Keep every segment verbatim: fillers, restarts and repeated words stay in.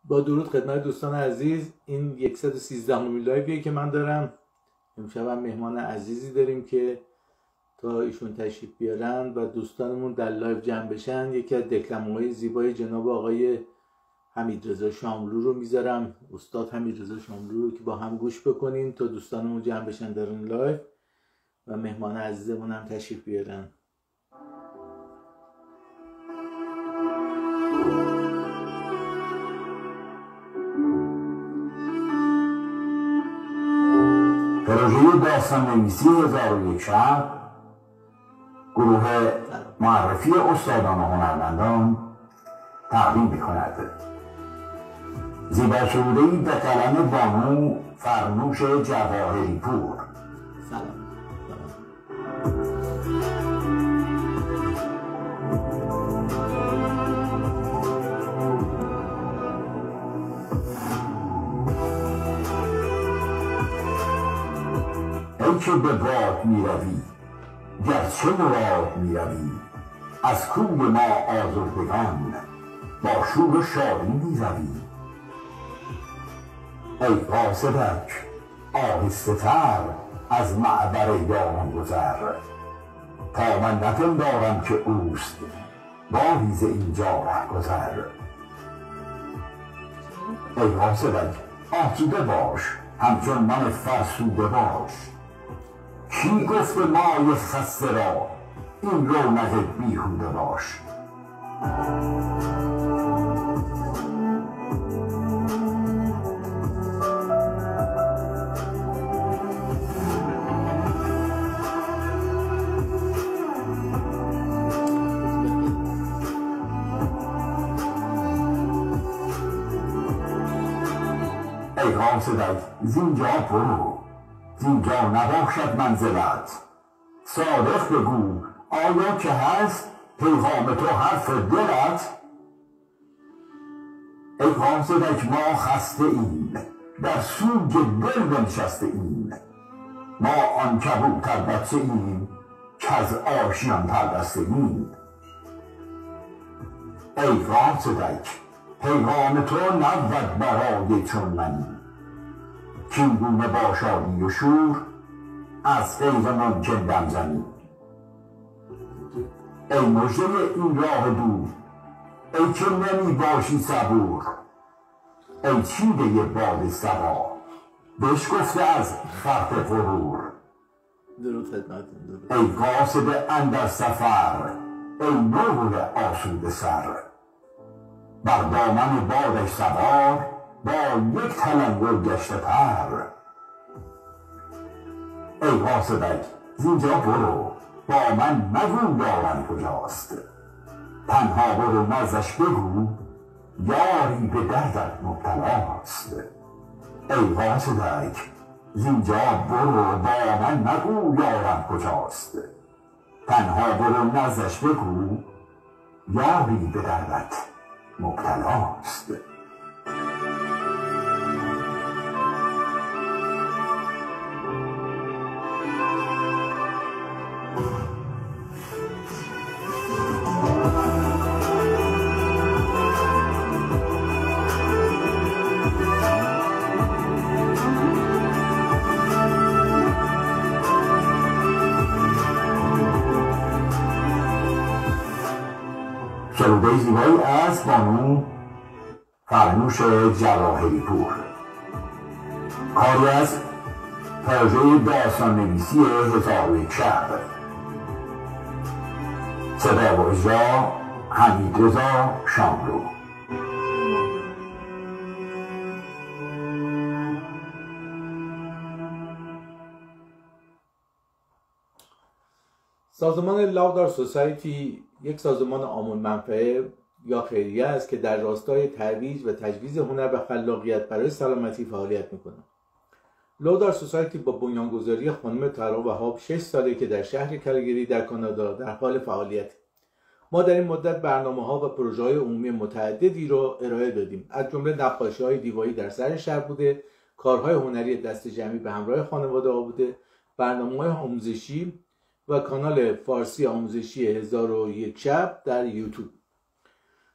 با درود خدمت دوستان عزیز، این صد و سیزده مین لایویه که من دارم. امشب هم مهمان عزیزی داریم که تا ایشون تشریف بیارن و دوستانمون در لایو جمع بشن، یکی از دکلمه‌های زیبای جناب آقای حمیدرضا شاملو رو میذارم، استاد حمیدرضا شاملو رو که با هم گوش بکنیم تا دوستانمون جمع بشن در این لایو و مهمان عزیزمون هم تشریف بیارن. پروژه داستان نویسی هزار و یک شب، گروه معرفی استادان و هنرمندان تقدیم می‌کند. زیبا سروده‌ای به قلم بانو فرنوش جواهری پور. سلام. ای که به باد می روی گرچه مراد می روی، از کوی ما آزردگان با شور و شادی می روی. ای قاصدک آهسته تر از معبر یاران گذر، تا من نپندارم که اوست باریز اینجا ره گذر. ای قاصدک آسوده باش همچون من فرسوده باش، کی گفت مای خسته را این رونق بیهوده باش. ای قاصدک زینجا برو، زینجا نباشد منزلت. صادق بگو آیا که هست پیغام تو حرف دلت؟ ای قاصدک ما خسته ایم در سوگ دل بنشسته ایم، ما آن کبوتر بچه ایم که از آشیان پربسته ایم. ای قاصدک پیغام تو نبود برای چون من، کین گونه با شادی و شور از غیر ممکن دم زنی. ای مژده این راه دور، ای که نمی باشی صبور، ای چیده باد صبا بشکفته از خرف غرور. درود خدمتتون. ای قاصد اندر سفر، ای نور آسوده سر، بر دامن بادش سوار با یک تلنگر گشته پر. ای قاصدک زینجا برو با من مگو یارم کجاست، تنها برو نزدش بگو یاری به دردت مبتلاست. ای قاصدک زینجا برو با من مگو یارم کجاست، تنها برو نزدش بگو یاری به دردت مبتلاست. سروده زیبایی از بانو فرنوش جواهری پور، کاری از پروژه داستان نویسی هزار و یک شب. صدا و اجرا حمیدرضا شاملو. سازمان لاودار سوسایتی یک سازمان عام منفعه یا خیریه است که در راستای ترویج و تجویز هنر و خلاقیت برای سلامتی فعالیت می‌کند. لاودار سوسایتی با بنیانگذاری خانم تارا وهاب شش ساله که در شهر کالگری در کانادا در حال فعالیت. ما در این مدت برنامه‌ها و پروژه‌های عمومی متعددی را ارائه دادیم، از جمله نقاشی‌های دیواری در سر شهر بوده، کارهای هنری دست جمعی به همراه خانواده ها بوده، برنامه‌های آموزشی و کانال فارسی آموزشی هزار و یک شب در یوتیوب.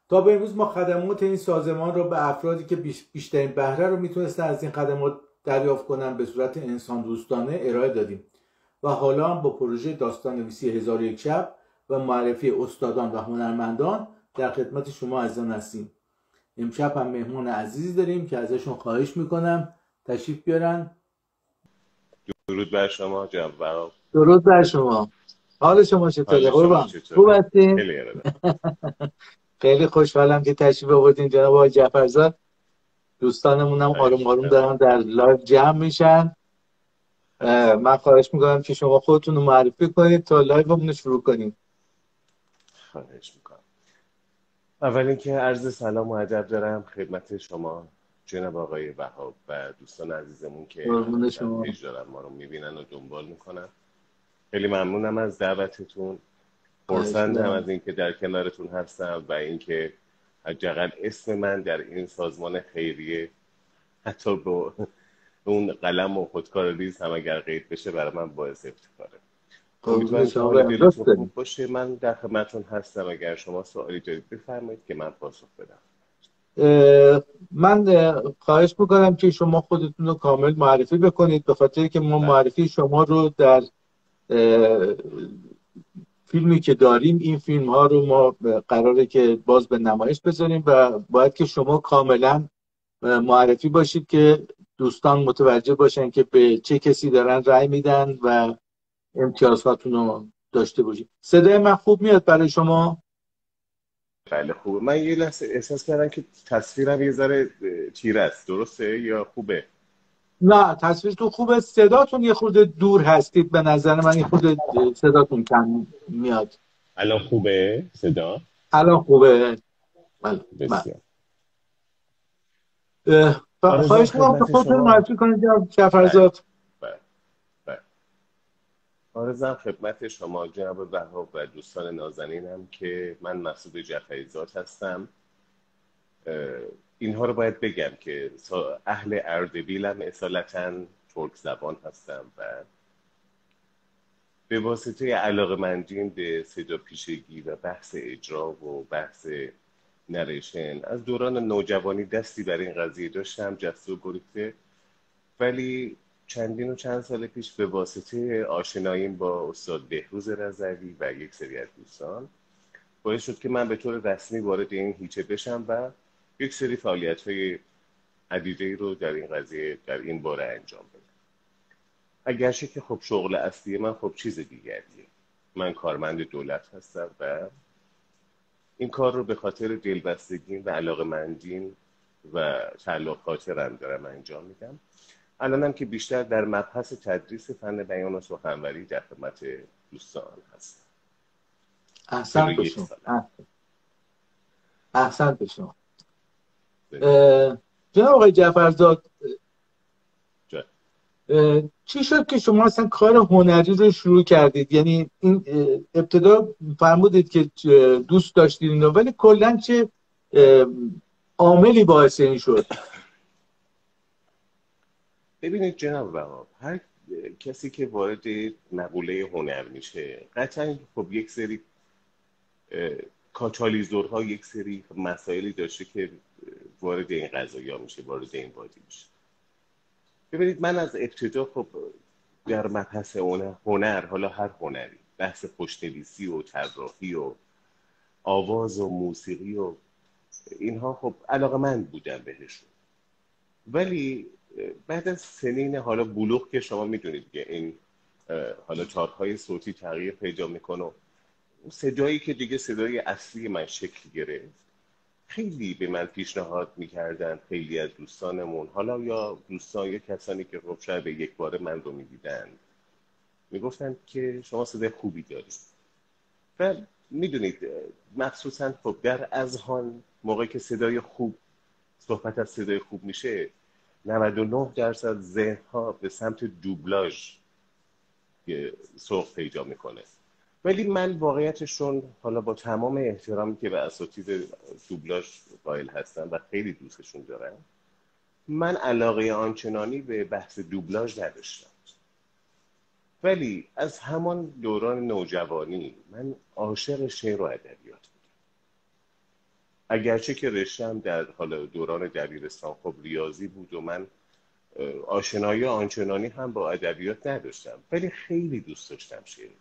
تا به امروز ما خدمات این سازمان رو به افرادی که بیشترین بهره رو میتونستن از این خدمات دریافت کنن به صورت انسان دوستانه ارائه دادیم و حالا هم با پروژه داستان نویسی هزار و یک شب و معرفی استادان و هنرمندان در خدمت شما عزیزان هستیم. امشب هم مهمان عزیزی داریم که ازشون خواهش میکنم تشریف بیارن. درود بر شما جناب وهاب. درود بر شما. حال شما چطوره قربان؟ خوب هستین؟ خیلی خیلی خوشحالم که تشریف آوردین جناب آقای جعفرزاد. دوستانمون هم آروم آروم دارن در لایو جمع میشن. من خواهش میکنم که شما خودتون رو معرفی کنید تا لایومون رو شروع کنیم. خواهش میکنم. اول اینکه عرض سلام و ادب دارم خدمت شما جناب آقای وهاب و دوستان عزیزمون که در پیج دارن ما رو میبینن و دنبال میکنن. خیلی ممنونم از دعوتتون. خرسندم از اینکه در کنارتون هستم و اینکه حداقل اسم من در این سازمان خیریه حتی با اون قلم و خودکار ریز هم اگر قید بشه برای من باعث افتخاره. امیدوارم که حال دلتون خوب باشه. من در خدمتتون هستم اگر شما سوالی دارید بفرمایید که من پاسخ بدم. من خواهش میکنم که شما خودتون رو کامل معرفی بکنید به خاطر که ما معرفی شما رو در فیلمی که داریم این فیلم ها رو ما قراره که باز به نمایش بذاریم و باید که شما کاملا معرفی باشید که دوستان متوجه باشن که به چه کسی دارن رأی میدن و امتیازاتون رو داشته باشید. صدای من خوب میاد برای شما؟ بله خوبه. من یه لحظه احساس کردم که تصویرم یه ذره تیره است. درسته یا خوبه؟ نه تصویرتون خوبه. صداتون یه خورده دور هستید به نظر من. یه خورده صداتون کم میاد. الان خوبه صدا؟ الان خوبه. من بسیار. خواهش می‌کنم که خودتون معرفی کنید جناب جعفرزاد. بله. بله. آرزوام خدمت شما جناب وهاب و دوستان نازنینم که من مسعود جعفریزاد هستم. اینها رو باید بگم که اهل اردبیلم اصالتاً ترک زبان هستم و به واسطه علاقه‌مندیم به صدا پیشگی و بحث اجرا و بحث نریشن از دوران نوجوانی دستی بر این قضیه داشتم جست و گریخته، ولی چندین و چند سال پیش به واسطه آشناییم با استاد بهروز رضوی و یک سری از دوستان باعث شد که من به طور رسمی وارد این هیچه بشم و یک سری فعالیت‌های عدیده‌ای رو در این قضیه در این باره انجام بدم. اگرچه که خب شغل اصلی من خب چیز دیگریه. من کارمند دولت هستم و این کار رو به خاطر دلبستگیم و علاقه‌مندیم و تعلق خاطرم دارم انجام میدم. الانم که بیشتر در مبحث تدریس فن بیان و سخنوری در خدمت دوستان هستم. احسن به شما. احسن به شما. جناب آقای جعفرزاد چی شد که شما اصلا کار هنری رو شروع کردید؟ یعنی این ابتدا فرمودید که دوست داشتید اینو، ولی کلا چه عاملی باعث این شد؟ ببینید جناب وهاب، هر کسی که وارد مقوله هنر میشه قطعا خب یک سری کاتالیزورها، یک سری مسائلی داشته که وارد این قضایا میشه، وارد این وادی میشه. ببینید من از ابتدا خب در مبحث هنر, هنر حالا هر هنری، بحث خوشنویسی و طراحی و آواز و موسیقی و اینها خب علاقه‌مند بودم بهشون، ولی بعد از سنین حالا بلوغ که شما میدونید که این حالا تارهای صوتی تغییر پیدا میکنه، صدایی که دیگه صدای اصلی من شکل گرفت، خیلی به من پیشنهاد میکردن خیلی از دوستانمون، حالا یا دوستان یا کسانی که خب شاید به یک بار من رو میدیدن، میگفتن که شما صدای خوبی دارید. و میدونید مخصوصا خب در اذهان موقعی که صدای خوب، صحبت از صدای خوب میشه، نود و نه درصد ذهن‌ها به سمت دوبلاژ سوق پیدا میکنه. ولی من واقعیتشون حالا با تمام احترامی که به اساتید دوبلاژ قائل هستم و خیلی دوستشون دارم، من علاقه آنچنانی به بحث دوبلاژ نداشتم. ولی از همان دوران نوجوانی من عاشق شعر و ادبیات بودم. اگرچه که رشته‌ام در حال دوران دبیرستان خب ریاضی بود و من آشنایی آنچنانی هم با ادبیات نداشتم، ولی خیلی دوست داشتم شعر.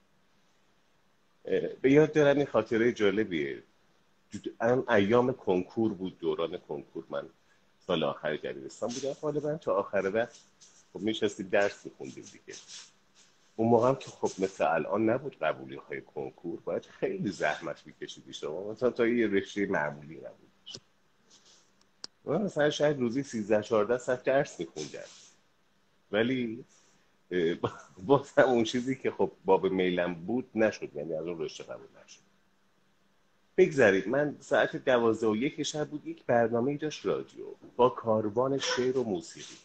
به یاد دارم این خاطره جالبیه، اون ایام کنکور بود، دوران کنکور، من سال آخر دبیرستان بودم، غالبا تا آخر وقت خب میشستیم درس میخوندیم دیگه. اون موقع هم که خب مثل الان نبود قبولی های کنکور، باید خیلی زحمت میکشیدی شما، مثلا تا یه رشته معمولی نبود. من مثلا شاید روزی سیزده چهارده ساعت درس میخوندم، ولی باز هم اون چیزی که خب باب میلم بود نشد، یعنی از اون رشته قبول نشد. بگذارید، من ساعت دوازده و یک شب بود یک برنامه داشت رادیو با کاروان شعر و موسیقی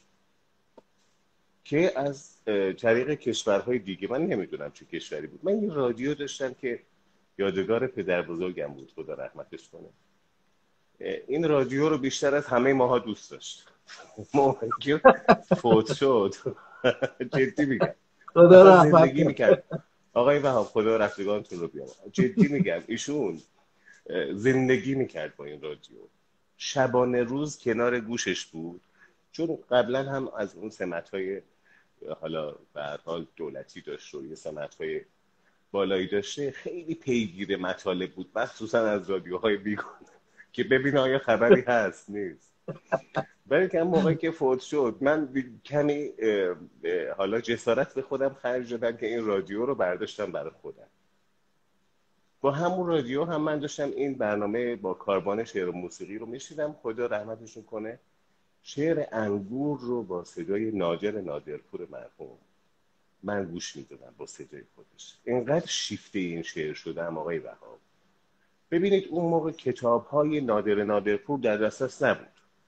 که از طریق کشورهای دیگه، من نمیدونم چه کشوری بود، من یه رادیو داشتم که یادگار پدر بزرگم بود، خدا رحمتش کنه. این رادیو رو بیشتر از همه ماها دوست داشت. موقعی که فوت شد جدی میگم خدا رحمت زندگی میکرد آقای وهاب، خدا رفتگانتون رو بیام، جدی میگم ایشون زندگی میکرد با این رادیو، شبانه روز کنار گوشش بود، چون قبلا هم از اون سمت‌های حالا به هر حال دولتی داشت و یه سمت‌های بالایی داشته، خیلی پیگیر مطالب بود، مخصوصا از رادیوهای بیگانه که ببینه آیا خبری هست نیست. ولی که موقعی که فوت شد من کمی حالا جسارت به خودم خرج دادم که این رادیو رو برداشتم برای خودم. با همون رادیو هم من داشتم این برنامه با کاروان شعر و موسیقی رو میشیدم، خدا رحمتشون کنه، شعر انگور رو با صدای نادر نادرپور مرحوم من گوش میدادم با صدای خودش. اینقدر شیفته این شعر شدم آقای وهاب. ببینید اون موقع کتاب‌های نادر نادرپور در دسترس نبود،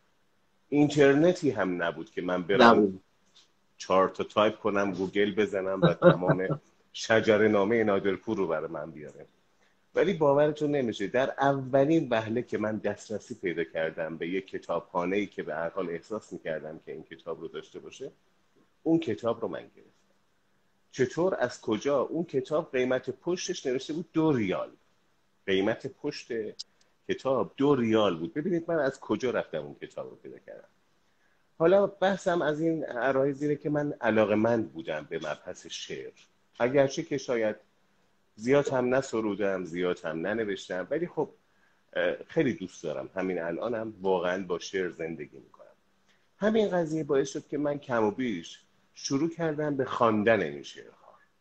اینترنتی هم نبود که من برم چهار تا تایپ کنم گوگل بزنم و تمام شجره نامه نادرپور رو برای من بیاره. ولی باورتون نمیشه در اولین وهله که من دسترسی پیدا کردم به یک کتابخانه‌ای که به هر حال احساس می‌کردم که این کتاب رو داشته باشه، اون کتاب رو من گرفتم. چطور، از کجا؟ اون کتاب قیمت پشتش نوشته بود دو ریال. قیمت پشت کتاب دو ریال بود. ببینید من از کجا رفتم اون کتاب رو پیدا کردم. حالا بحثم از این عرایضیه که من علاقه‌مند بودم به مبحث شعر، اگرچه که شاید زیاد هم نسرودم، زیاد هم ننوشتم، ولی خب خیلی دوست دارم. همین الانم هم واقعا با شعر زندگی میکنم. همین قضیه باعث شد که من کم و بیش شروع کردم به خواندن این شعرها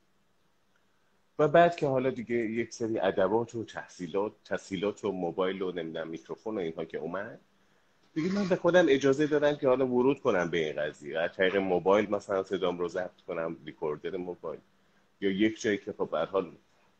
و بعد که حالا دیگه یک سری ادوات و تحصیلات تحصیلات و موبایل و نمیدونم میکروفون و اینها که اومد، دیگه من به خودم اجازه دادم که حالا ورود کنم به این قضیه. از طریق موبایل مثلا صدام رو ضبط کنم، ریکوردر موبایل، یا یک جایی که خب به هر حال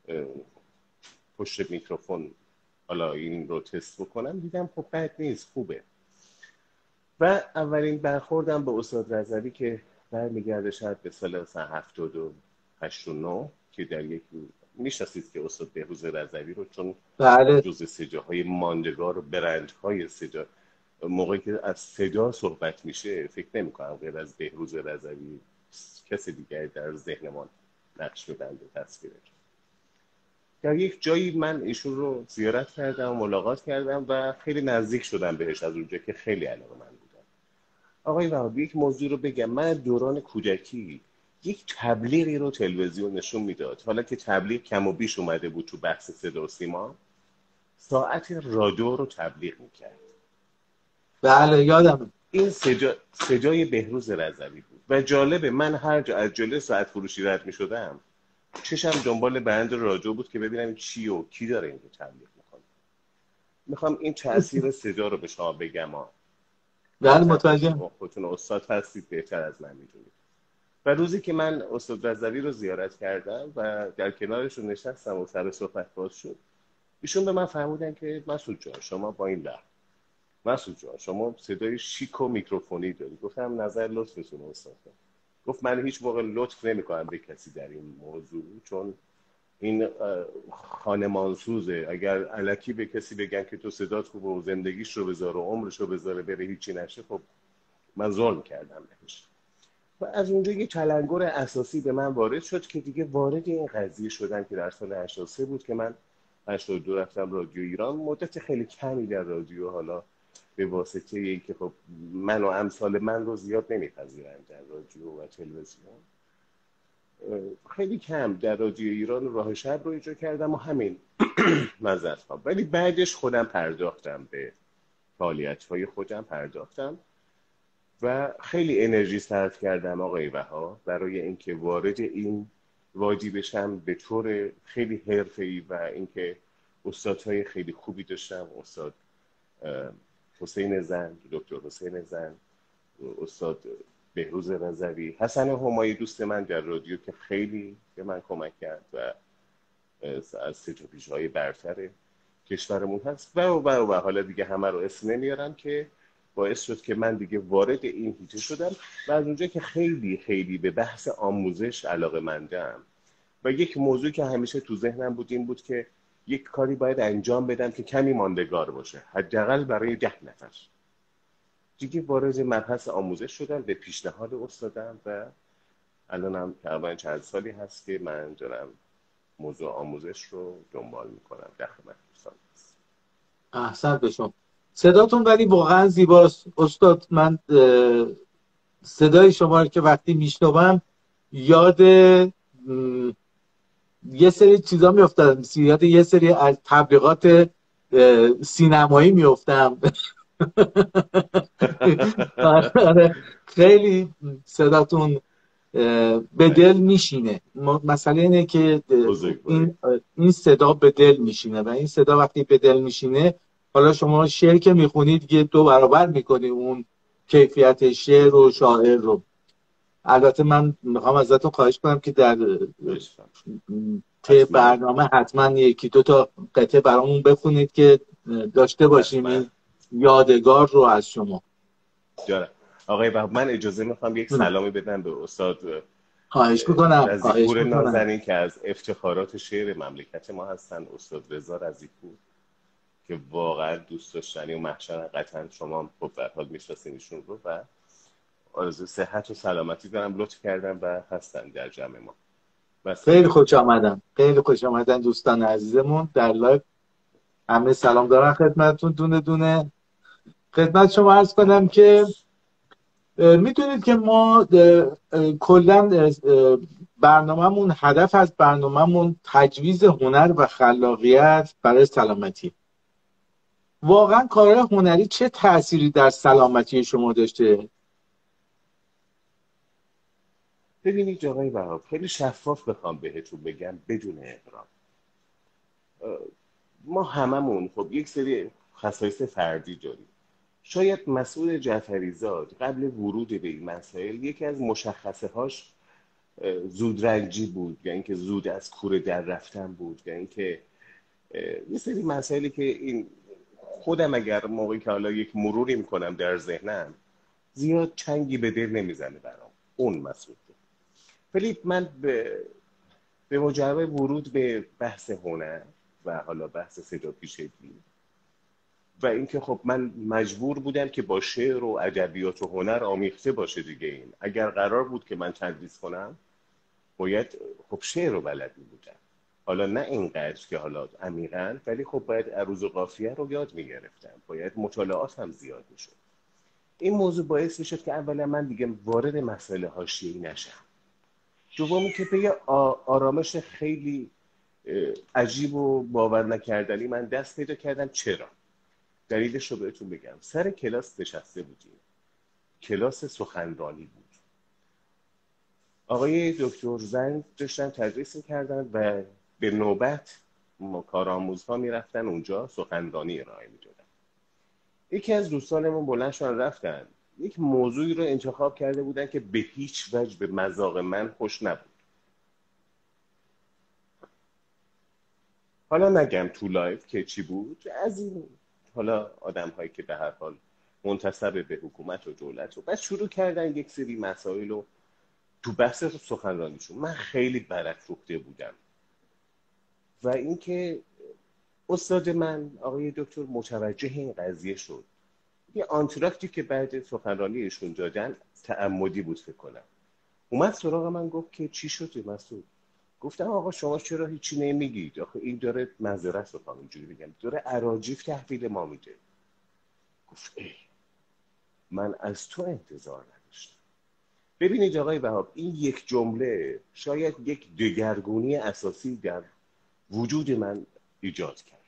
پشت میکروفون حالا این رو تست بکنم، دیدم خب بد نیست، خوبه. و اولین برخوردم با استاد رضوی که برمیگرده شاید به سال هفتاد و هشت و نه که در یک میشناسید که استاد بهروز رضوی رو، چون بله جزء صداهای ماندگار و برندهای صدا، موقعی که از صدا صحبت میشه فکر نمی کنم غیر از بهروز رضوی کسی دیگه در ذهنمان نقش می‌بنده تصویرش. در یک جایی من ایشون رو زیارت کردم، ملاقات کردم و خیلی نزدیک شدم بهش، از اونجا که خیلی علاقه من بودم. آقای وهاب، یک موضوع رو بگم، من دوران کودکی یک تبلیغی رو تلویزیون نشون میداد، حالا که تبلیغ کم و بیش اومده بود تو بحث صدا و سیما، ساعت رادیو رو تبلیغ میکرد. بله یادم. این صدا، صدای بهروز رضوی بود و جالبه من هر جا از جلوی ساعت فروشی رد میشدم چشم دنبال برند رادیو بود که ببینم چی و کی داره این رو تبلیغ میکنه. میخوام این تاثیر صدا رو به شما بگم ها. بله متوجهم. خودتون استاد هستید، بهتر از من میدونید. و روزی که من استاد رضوی رو زیارت کردم و در کنارشون نشستم و سر صحبت باز شد، ایشون به من فرمودن که مسعود جان شما با این لحن، مسعود جان شما صدای شیک و میکروفونی داری. گفتم نظر لطفتون استاد. گفت من هیچ موقع لطف نمی‌کنم به کسی در این موضوع، چون این خانمانسوزه. اگر الکی به کسی بگن که تو صدات خوبه و زندگیش رو بذاره و عمرش رو بذاره بره هیچی نشه، خب من ظلم کردم بهش. و از اونجا یه تلنگر اساسی به من وارد شد که دیگه وارد این قضیه شدم که در سال هشتاد و سه بود که من هشتاد و دو رفتم رادیو ایران، مدت خیلی کمی در رادیو، حالا به واسطه ای که خب من و امثال من رو زیاد نمیپذیرند در رادیو و تلویزیون، خیلی کم در رادیو ایران راه شب رو اجرا کردم و همین مزد ها. ولی بعدش خودم پرداختم به فعالیت‌های خودم پرداختم و خیلی انرژی صرف کردم آقای وها برای اینکه وارد این وادی بشم به طور خیلی حرفه‌ای و اینکه استادهای خیلی خوبی داشتم، استاد حسین زند، دکتر حسین زند، استاد بهروز رضوی، حسن همایی دوست من در رادیو که خیلی به من کمک کرد و از ستوپیش‌های برتر کشورمون هست و و و حالا دیگه همه رو اسم نمیارم که باعث شد که من دیگه وارد این هیته شدم و از اونجا که خیلی خیلی به بحث آموزش علاقه‌مندم و یک موضوع که همیشه تو ذهنم بود این بود که یک کاری باید انجام بدم که کمی ماندگار باشه، حداقل برای ده نفر. دیگه وارد مبحث آموزش شدم به پیشنهاد استادم و الانم تقریبا چند سالی هست که من دارم موضوع آموزش رو دنبال میکنم در خدمت دوستان. احسنت به شما. صداتون ولی واقعا زیباست استاد. من صدای شما رو که وقتی میشنوم یاد یه سری چیزا میافتم، یاد یه سری از تبلیغات سینمایی میافتم. خیلی صداتون به دل میشینه. مسئله اینه که این این صدا به دل میشینه و این صدا وقتی به دل میشینه، حالا شما شعر که میخونید دیگه دو برابر میکنی اون کیفیت شعر و شاعر رو. البته من میخوام ازتون خواهش کنم که در ته برنامه حتما یکی دو تا قطعه برامون بخونید که داشته باشیم این یادگار رو از شما. جاره. آقای بهب، من اجازه میخوام یک سلامی بدم به استاد خواهش میکنم رضی‌پور نازنین که از افتخارات شعر مملکت ما هستن، استاد رضا رضی‌پور که واقعا دوست داشتنی و محشر. قطعا شما خب به هر حال میشناسین ایشون رو و آرزوی صحت و سلامتی دارم، لطف کردن و هستن در جمع ما. خیلی خوش آمدن، خیلی خوش آمدن دوستان عزیزمون در لایو. همه سلام دارن خدمتتون دونه دونه. خدمت شما عرض کنم که میدونید که ما کلا برنامه‌مون، هدف از برنامه‌مون تجویز هنر و خلاقیت برای سلامتی. واقعا کارهای هنری چه تأثیری در سلامتی شما داشته؟ ببینید آقای وهاب، خیلی شفاف بخوام بهتون بگم بدون اغراق، ما هممون خب یک سری خصایص فردی داریم. شاید مسعود جعفریزاد قبل ورود به این مسائل یکی از مشخصه هاش زودرنجی بود، یا اینکه زود از کوره در رفتن بود، یا اینکه یه سری مسائلی که این خودم اگر موقعی که حالا یک مروری میکنم در ذهنم زیاد چنگی به دل نمیزنه برام اون مسعود. ولی من به به مجرد ورود به بحث هنر و حالا بحث صدا پیشگی و اینکه خب من مجبور بودم که با شعر و ادبیات و هنر آمیخته باشه دیگه. این اگر قرار بود که من تدریس کنم باید خب شعر رو بلدی بودم، حالا نه اینقدر که حالا عمیقاً، ولی خب باید عروض و قافیه رو یاد میگرفتم، باید مطالعات هم زیاد میشد. این موضوع باعث میشد که اولا من دیگه وارد مسئله حاشیه‌ای نشم، دومی که به یه آرامش خیلی عجیب و باور نکردنی من دست پیدا کردم. چرا؟ دلیلش رو بهتون بگم. سر کلاس نشسته بودیم، کلاس سخنرانی بود، آقای دکتر زند داشتن تدریس می‌کردن و به نوبت کارآموزها میرفتن اونجا سخنرانی ارائه میدادن. یکی از دوستانمون بلند شدن رفتن یک موضوعی رو انتخاب کرده بودن که به هیچ وجه به مذاق من خوش نبود. حالا نگم تو لایف که چی بود، از این حالا آدم هایی که به هر حال منتسب به حکومت و دولت و بعد شروع کردن یک سری مسائل رو تو بحث سخنرانیشون. من خیلی برافروخته بودم و اینکه استاد من آقای دکتر متوجه این قضیه شد. یه آنتراکتی که بعد سخنرانی ایشون دادن تعمدی بود فکر کنم. اومد سراغ من گفت که چی شده مسعود؟ گفتم آقا شما چرا هیچی نمیگید؟ آخه این داره معذرت بخوام اینجوری بگم داره اراجیف تحویل ما میده. گفت ای من از تو انتظار نداشتم. ببینید آقای وهاب، این یک جمله شاید یک دگرگونی اساسی در وجود من ایجاد کرد.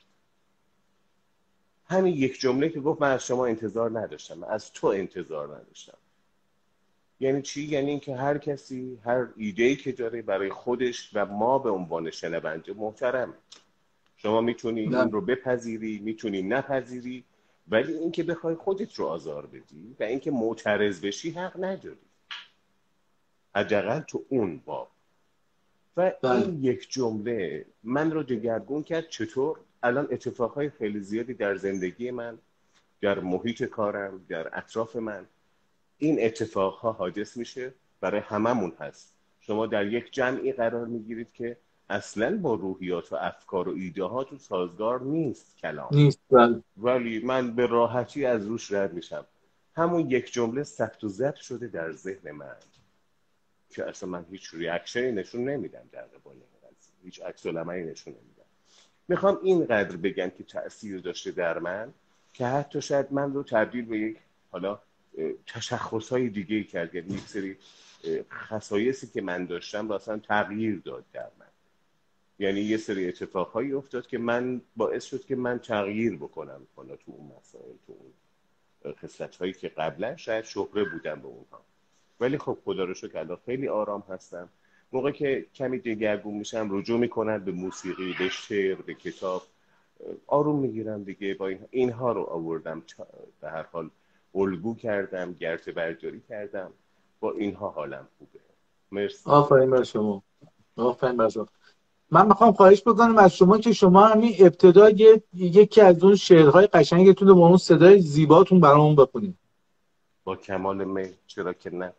همین یک جمله که گفت من از شما انتظار نداشتم، من از تو انتظار نداشتم. یعنی چی؟ یعنی اینکه هر کسی هر ایده‌ای که داره برای خودش و ما به عنوان شنونده محترم، شما میتونی این رو بپذیری، میتونی نپذیری، ولی اینکه بخوای خودت رو آزار بدی و اینکه معترض بشی حق نداری، حداقل تو اون باب. و این یک جمله من رو دگرگون کرد. چطور؟ الان اتفاقهای خیلی زیادی در زندگی من، در محیط کارم، در اطراف من این اتفاقها حادث میشه، برای هممون هست. شما در یک جمعی قرار میگیرید که اصلا با روحیات و افکار و ایده‌هاتون سازگار نیست کلام نیست بله. ولی من به راحتی از روش رد میشم. همون یک جمله ثبت و ضبط شده در ذهن من که اصلا من هیچ ریاکشنی نشون نمیدم در قبال این قضیه، هیچ عکس العملی نشون نمیدم. میخوام اینقدر بگم که تأثیر داشته در من که حتی شاید من رو تبدیل به یک حالا تشخصهای دیگه کرد. یعنی یک سری خصایصی که من داشتم رو اصلا تغییر داد در من. یعنی یه سری اتفاقهایی افتاد که من باعث شد که من تغییر بکنم حالا تو اون مسائل، تو اون خصلت‌هایی که قبلا شاید شهره بودم به اونها. ولی خب خدا رو شکر الان خیلی آرام هستم. موقع که کمی دگرگون میشم رجوع میکنم به موسیقی، به شعر، به کتاب، آروم میگیرم دیگه. با اینها رو آوردم، به هر حال الگو کردم، گرته برداری کردم، با اینها حالم خوبه. مرسی. آفرین بر شما، آفرین بر شما. من میخوام خواهش بکنم از شما که شما همین ابتدا یکی از اون شعرهای قشنگتون رو با اون صدای زیباتون برامون بخونید. با کمال میل، چرا که نه.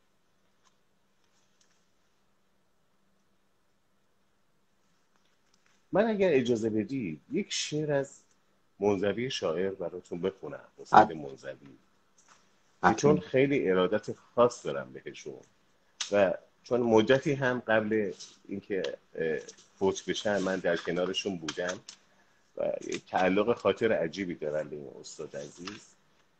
من اگر اجازه بدید یک شعر از منزوی شاعر براتون بخونم، حسین منزوی، چون خیلی ارادت خاص دارم بهشون و چون مدتی هم قبل اینکه فوت بشن من در کنارشون بودم و تعلق خاطر عجیبی دارم به این استاد عزیز.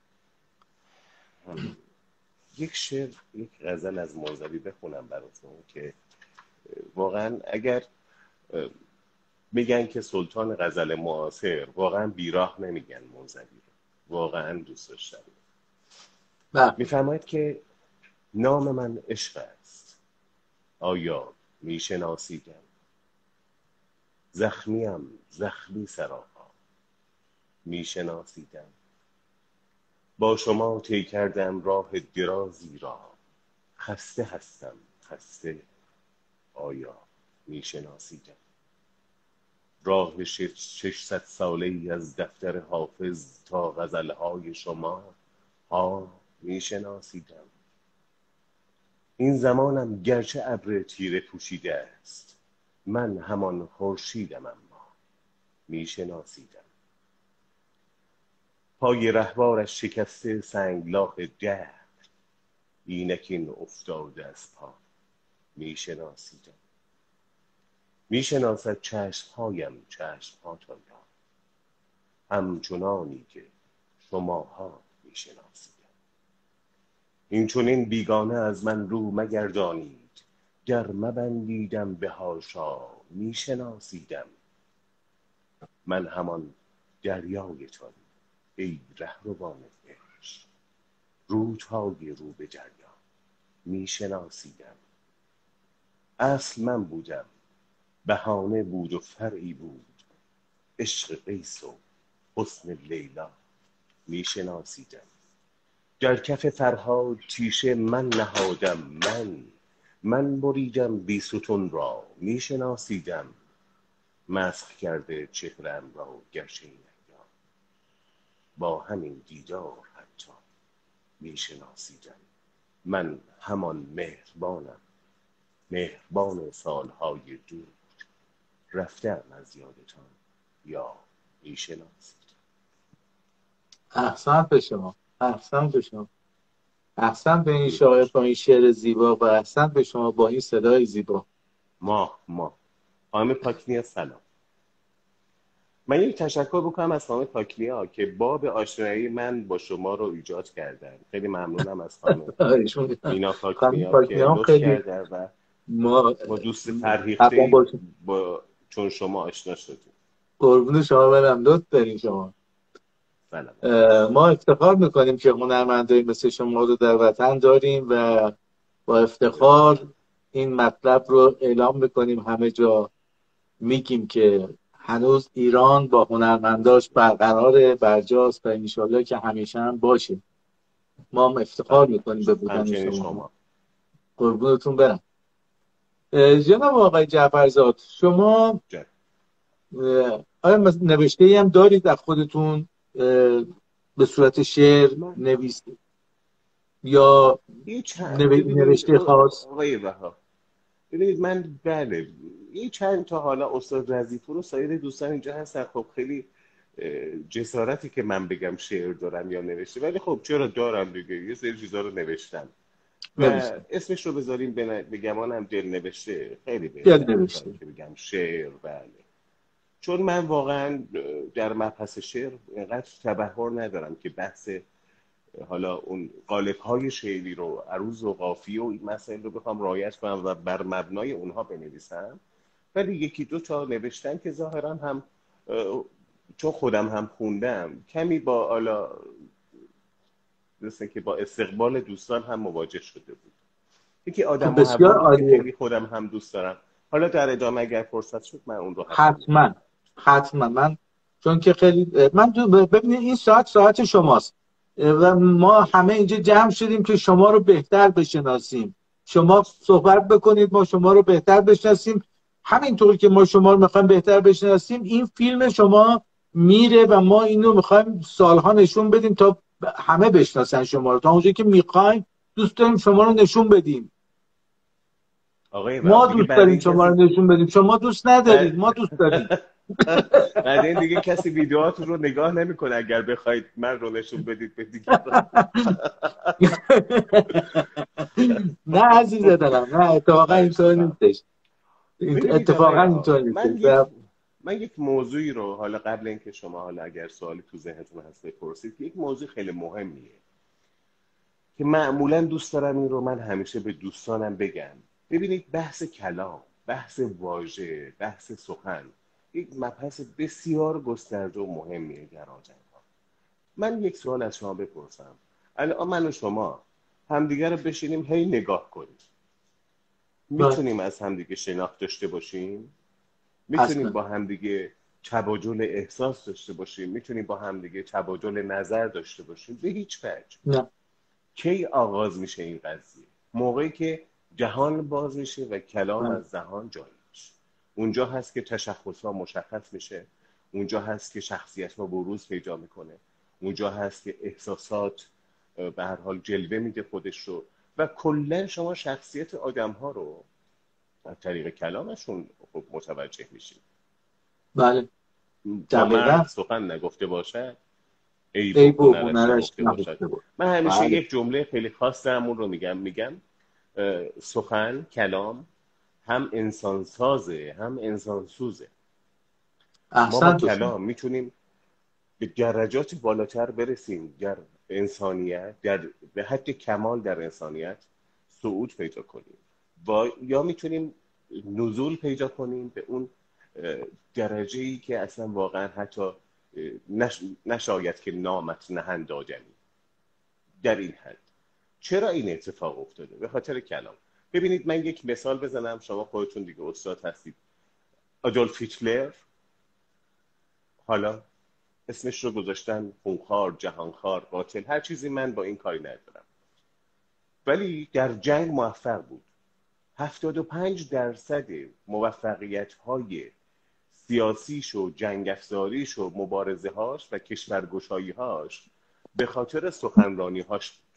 یک شعر، یک غزل از منزوی بخونم براتون که واقعا اگر میگن که سلطان غزل معاصر، واقعا بیراه نمیگن منزوی رو، واقعا دوست داشتم. میفرماید که نام من عشق است، آیا میشناسیدم؟ زخمیم زخمی سراپا، میشناسیدم؟ با شما طی کردم راه درازی را، خسته هستم خسته، آیا میشناسیدم؟ راه ششصد ساله ای از دفتر حافظ تا غزلهای شما، ها میشناسیدم؟ این زمانم گرچه ابر تیره پوشیده است، من همان خورشیدم، اما میشناسیدم؟ پای رهوارش شکسته سنگلاخ دهر، اینکین افتاده از پا، میشناسیدم؟ میشناسد چشمهایم چشمهاتان را، همچنانی که شماها میشناسیدم. این چنین بیگانه از من رو مگردانید، گر مبندیدم به حاشا، میشناسیدم؟ من همان دریایتان ای رهروان عشق، رودهای رو به دریا، میشناسیدم؟ اصل من بودم، بهانه بود و فرعی بود، عشق قیس و حسن لیلا، میشناسیدم؟ در کف فرهاد تیشه من نهادم، من من بریدم بیستون را، میشناسیدم؟ مسخ کرده چهرم را گرچه این ایام، با همین دیدار حتی میشناسیدم؟ من همان مهربانم، مهربان سالهای دور، رفتم از یادتان یا میشناسید؟ احسنت به شما، احسنت به شما، احسنت به این شاعر با این شعر زیبا و احسنت به شما با این صدای زیبا. ماه ماه خانم پاکنیا سلام. من یک تشکر بکنم از خانم پاکنیا که باب آشنایی من با شما رو ایجاد کردن. خیلی ممنونم از خانم ایشون مینا خانم پاکنیا که پاکنیان لطف خیلی کردن و ما با دوست قبلا فرهیخته‌ای باشیم. با چون شما آشنا شدیم. قربون شما برم، لطف دارین شما. سلام. ما افتخار میکنیم که هنرمندایی مثل شما رو در وطن داریم و با افتخار این مطلب رو اعلام میکنیم، همه جا میگیم که هنوز ایران با هنرمنداش برقرار برجاست و انشالله که همیشه هم باشه. ما هم افتخار میکنیم به بودن همچنین شما. شما. قربونتون برم. جناب آقای جعفرزاد، شما جد. آیا نوشته ای هم دارید از خودتون به صورت شعر من نویسید یا یه چند نو... ببینید نوشته خاص؟ آقای وها، ببینید من بله یه چند تا حالا استاد رضی‌پور و سایر دوستان اینجا هستن، خب خیلی جسارتی که من بگم شعر دارم یا نوشته، ولی خب چرا دارم دیگه، یه سری چیزا رو نوشتم و نوشته اسمش رو بذاریم به گمانم دل نوشته خیلی دل بهتره تا نوشته اینکه بگم شعر. بله، چون من واقعا در مبحث شعر اینقدر تبحر ندارم که بحث حالا اون قالب‌های شعری رو، عروض و قافیه و این مسائل رو بخوام رعایت کنم و بر مبنای اونها بنویسم، ولی یکی دو تا نوشتم که ظاهرا هم چون خودم هم خوندم کمی با حالا مثل که با استقبال دوستان هم مواجه شده بود. یکی آدم خب و هوا بسیار بود که عالیه. خیلی خودم هم دوست دارم. حالا در ادامه اگر فرصت شد من اون رو حتما حتما من چون که خیلی من دو ببینید این ساعت ساعت شماست و ما همه اینجا جمع شدیم که شما رو بهتر بشناسیم. شما صحبت بکنید ما شما رو بهتر بشناسیم. همینطور که ما شما رو میخوایم بهتر بشناسیم این فیلم شما میره و ما اینو میخوایم سالها نشون بدیم تا همه بشناسن شما رو، تا اونجایی که میخوایم دوست داریم شما رو نشون بدیم. آقای ما وقت دیگه دوست بعد داریم این شما رو کسی نشون بدیم، شما دوست ندارید، بعد ما دوست داریم. بعد این دیگه کسی ویدیوهاتون رو نگاه نمیکنه اگر بخواید من رو نشون بدید به دیگران. نه عزیز دلم، نه اتفاقا خواهش اینطور می‌کنم. نیستش. ببینید اتفاقا آقای اینطور وقت نیستش. من یک من یک موضوعی رو حالا قبل اینکه شما حالا اگر سوالی تو ذهنتون هست بپرسید، یک موضوع خیلی مهمیه که معمولا دوست دارم این رو من همیشه به دوستانم بگم. ببینید بحث کلام، بحث واژه، بحث سخن یک مبحث بسیار گسترده و مهمیه در آدم‌ها. من یک سوال از شما بپرسم، الان من و شما همدیگه رو بشینیم هی نگاه کنیم، میتونیم از همدیگه شناخت داشته باشیم؟ میتونیم اصلا با همدیگه تبادل احساس داشته باشیم؟ میتونیم با همدیگه تبادل نظر داشته باشیم؟ به هیچ وجه. نه. کی آغاز میشه این قضیه؟ موقعی که جهان باز میشه و کلام نه. از دهان جاری میشه. اونجا هست که تشخصها مشخص میشه، اونجا هست که شخصیت ها بروز پیدا میکنه، اونجا هست که احساسات به هر حال جلوه میده خودش رو و کلا شما شخصیت آدم ها رو از طریق کلامشون خب متوجه میشید. بله تا دقیقا. مرد سخن نگفته باشد عیب ای و بو هنرش هنرش نهفته باشد. نهفته بود. من همیشه بله یک جمله خیلی خاص دارم، اون رو میگم میگم سخن، کلام هم انسان سازه هم انسان سوزه. ما با احسنت شما. کلام میتونیم به درجات بالاتر برسیم در انسانیت، در به حد کمال در انسانیت صعود پیدا کنیم و یا میتونیم نزول پیدا کنیم به اون درجه‌ای که اصلا واقعا حتی نش... نشاید که نامت نهند آدمی در این حد. چرا این اتفاق افتاده؟ به خاطر کلام. ببینید من یک مثال بزنم، شما خودتون دیگه استاد هستید. آدولف هیتلر حالا اسمش رو گذاشتن خونخوار، جهانخوار، قاتل، هر چیزی، من با این کاری ندارم، ولی در جنگ موفق بود. هفتاد و پنج درصد موفقیت های سیاسیش و جنگ افزاریش و مبارزه هاش و کشورگشایی هاش به خاطر سخنرانی هاش بود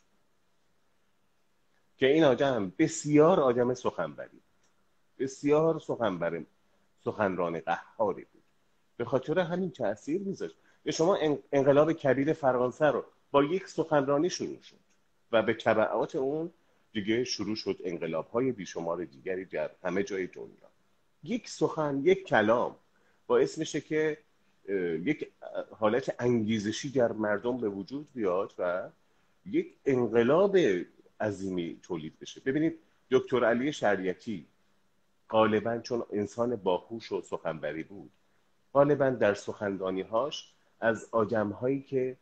که این آدم بسیار آدم سخنوری، بسیار سخنور، سخنران قهاری بود. به خاطر همین تأثیر میذاشت. به شما انقلاب کبیر فرانسه رو با یک سخنرانی شروع شد و به تبعات اون دیگه شروع شد انقلاب های بیشمار دیگری در همه جای دنیا. یک سخن، یک کلام باعث میشه که یک حالت انگیزشی در مردم به وجود بیاد و یک انقلاب عظیمی تولید بشه. ببینید دکتر علی شریعتی غالبا چون انسان باهوش و سخنوری بود، غالبا در سخنرانی‌هاش از آدم‌هایی که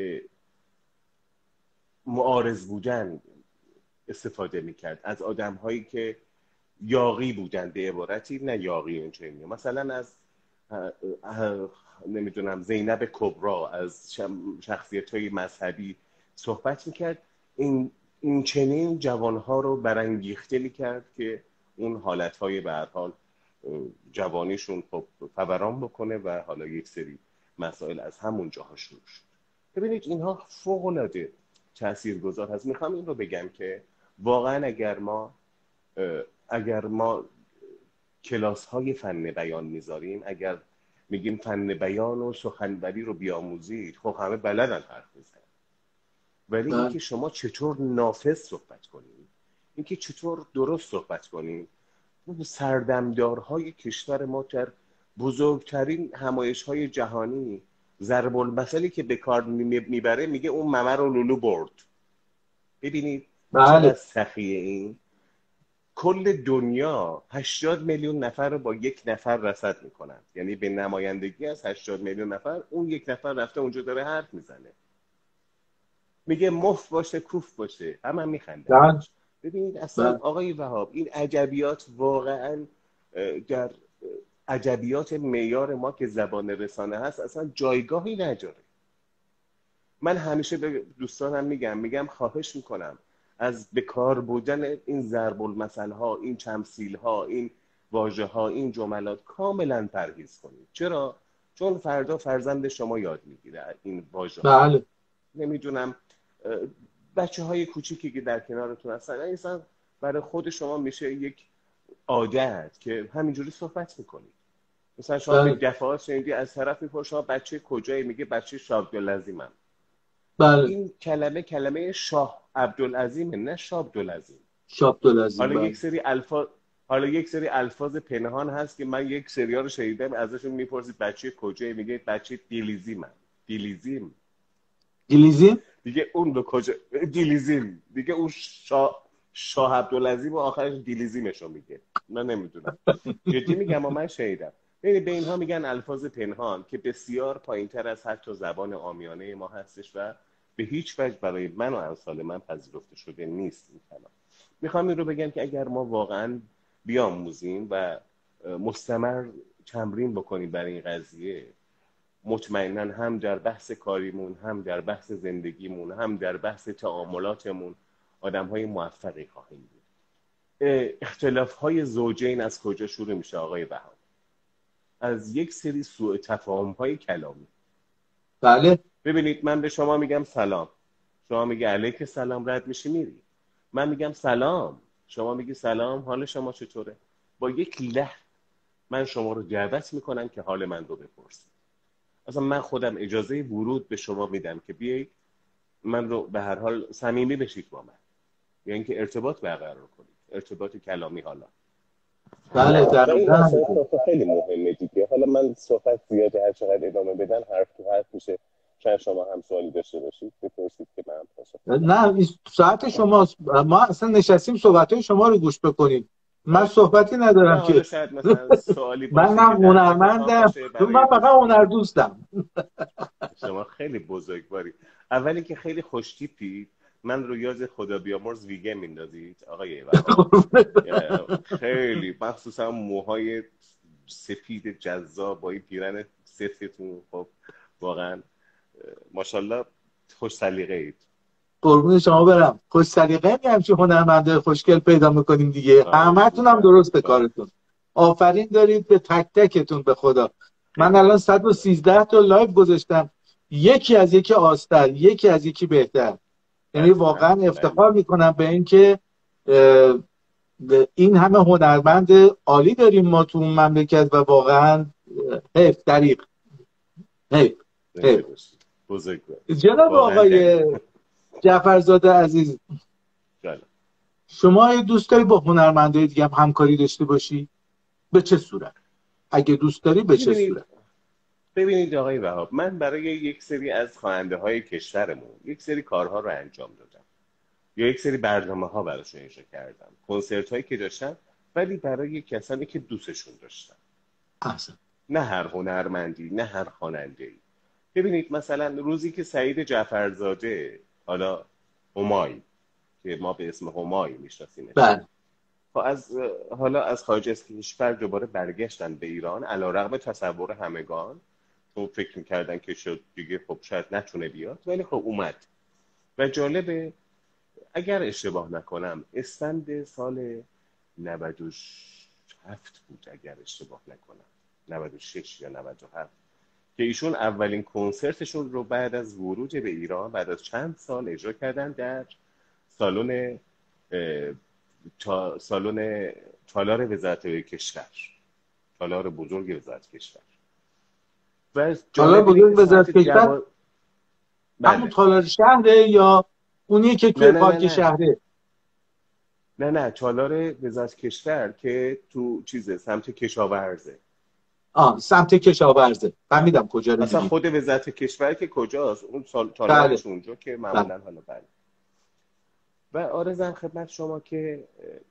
معارض بودن استفاده میکرد، از آدم‌هایی که یاغی بودن، به عبارتی نه یاغی اونچنینی، مثلا از نمیدونم زینب کبرا، از شخصیت‌های مذهبی صحبت میکرد. این این چنین جوانها رو برانگیخته میکرد که اون حالتهای به هر حال جوانیشون خب فوران بکنه و حالا یک سری مسائل از همون جاها شروع شد. ببینید اینها فوق‌العاده تاثیرگذار هست. میخوام این رو بگم که واقعا اگر ما اگر ما کلاس های فن بیان میذاریم، اگر میگیم فن بیان و سخنوری رو بیاموزید، خب همه بلدن حرف بزنن، ولی اینکه شما چطور نافذ صحبت کنید، اینکه چطور درست صحبت کنید، سردمدارهای کشور ما در بزرگترین همایش‌های جهانی ضرب المثلی که به کار میبره میگه اون ممه رو لولو برد. ببینید چقدر سخیه این. کل دنیا هشتاد میلیون نفر رو با یک نفر رصد میکنن، یعنی به نمایندگی از هشتاد میلیون نفر اون یک نفر رفته اونجا داره حرف میزنه، میگه مفت باشه کوف باشه، همه هم میخنده. ببینید اصلا آقای وهاب این ادبیات واقعا در ادبیات معیار ما که زبان رسانه هست اصلا جایگاهی نداره. من همیشه به دوستانم میگم میگم خواهش میکنم از بکار بودن این ضرب المثل ها، این تمثیل ها، این واژه ها، این جملات کاملا پرهیز کنید. چرا؟ چون فردا فرزند شما یاد میگیره این واژه ها. بله. نمیدونم بچه های کوچیکی که در کنارتون هستن اصلا برای خود شما میشه یک عادت که همینجوری صحبت میکنید. مثلا شما به دفعات شنیدی از طرف میپرسه بچه کجایی، میگه بچه شاه عبدالعظیمم. بله. این کلمه کلمه شاه عبدالعظیم، نه شاه عبدالعظیم. شاه عبدالعظیم. حالا یک سری الفاظ حالا یک سری الفاظ پنهان هست که من یک سری‌ها رو شنیدم ازشون میپرسید بچه کجایی، میگه بچه دیلیزیمم. دیلیزیم. دیلیزیم؟ دیگه اون به کجا دیلیزیم دیگه اون شاه شاه عبدالعظیم و آخرش دیلیزیمشو میگه. من نمیدونم. جدی میگم و من شنیدم. یعنی به اینها میگن الفاظ پنهان که بسیار پایینتر از حتی زبان عامیانه ما هستش و به هیچ وجه برای من و امثال من پذیرفته شده نیست این کلام. میخوام این رو بگم که اگر ما واقعا بیاموزیم و مستمر تمرین بکنیم برای این قضیه، مطمئنا هم در بحث کاریمون، هم در بحث زندگیمون، هم در بحث تعاملاتمون آدم‌های موفقی خواهیم بود. اختلاف‌های زوجین از کجا شروع میشه آقای بهام؟ از یک سری سوء تفاهم‌های کلامی. بله. ببینید من به شما میگم سلام، شما میگی علیک سلام، رد میشی میری. من میگم سلام، شما میگی سلام، حال شما چطوره؟ با یک لحظه من شما رو دعوت میکنم که حال من رو بپرسید. اصلا من خودم اجازه ورود به شما میدم که بیایید من رو به هر حال صمیمی بشید با من، یا اینکه ارتباط برقرار کنید، ارتباط کلامی. حالا بله دقیقاً خیلی مهمه دیگه. حالا من صحبت زیاده هر چقدر ادامه بدن حرف تو حرف میشه. شاید شما هم سوالی داشته باشید بپرسید که من پاسخ. نه ساعت شماست، ما اصلا نشستیم صحبت‌های شما رو گوش بکنیم. من صحبتی ندارم که شاید مثلا سوالی باشه. من هم هنرمندم، من فقط هنر دوستم. شما خیلی بزرگواری. اولی که خیلی خوشتیپید، من رو یاد خدا بیامرز ویگن میندازید آقای وهاب. خیلی مخصوصا موهای سفید جذاب با این پیرن سفیدتون، خب واقعا ماشاءالله خوش سلیقه اید. قربون شما برم. خوش سلیقه می همچین هنرمنده خوشگل پیدا میکنیم دیگه. همتون هم درست به کارتون. آفرین دارید به تک تکتون به خدا. من الان صد و سیزده تا لایو گذاشتم، یکی از یکی آستر، یکی از یکی بهتر. یعنی واقعا افتخار میکنم به این که این همه هنرمند عالی داریم ما تو اون مملکت و واقعا حیف دریغ حیف حیف. جناب آقای جعفرزاده عزیز، شما دوست داری با هنرمندای دیگه هم همکاری داشته باشی؟ به چه صورت؟ اگه دوست داری به چه ببینید صورت؟ ببینید آقای وهاب، من برای یک سری از خواننده های کشورمون یک سری کارها رو انجام دادم یا یک سری برنامه ها براشون اجرا کردم، کنسرت هایی که داشتم، ولی برای کسانی که دوستشون داشتم، احسن. نه هر هنرمندی، نه هر خواننده‌ای. ببینید مثلا روزی که سعید جعفرزاده، حالا همای که ما به اسم همای میشناسیمش، بله. خب از حالا از خارج از کشور دوباره برگشتن به ایران، علیرغم تصور همگان، چون فکر میکردن که شد دیگه خب شاید نتونه بیاد، ولی خب اومد. و جالبه، اگر اشتباه نکنم اسفند سال نود و هفت بود، اگر اشتباه نکنم نود و شش یا نود و هفت، که ایشون اولین کنسرتشون رو بعد از ورود به ایران بعد از چند سال اجرا کردن در سالن تا سالن تالار وزارت کشور، تالار بزرگ وزارت کشور. و تالار جالب اینه بزرگ که وزارت ساعت کشور جواب همون بله تالار شهره یا اونیه که نه توی نه نه پارک نه شهره؟ نه نه تالار وزارت کشور که تو چیزه سمت کشاورزه. آه سمت کشاورزه، فهمیدم کجا رو اصلا میگی. خود وزارت کشور که کجاست، اون سال بله تالارش اونجا که بله. معمولا حالا بله. و آرزم خدمت شما که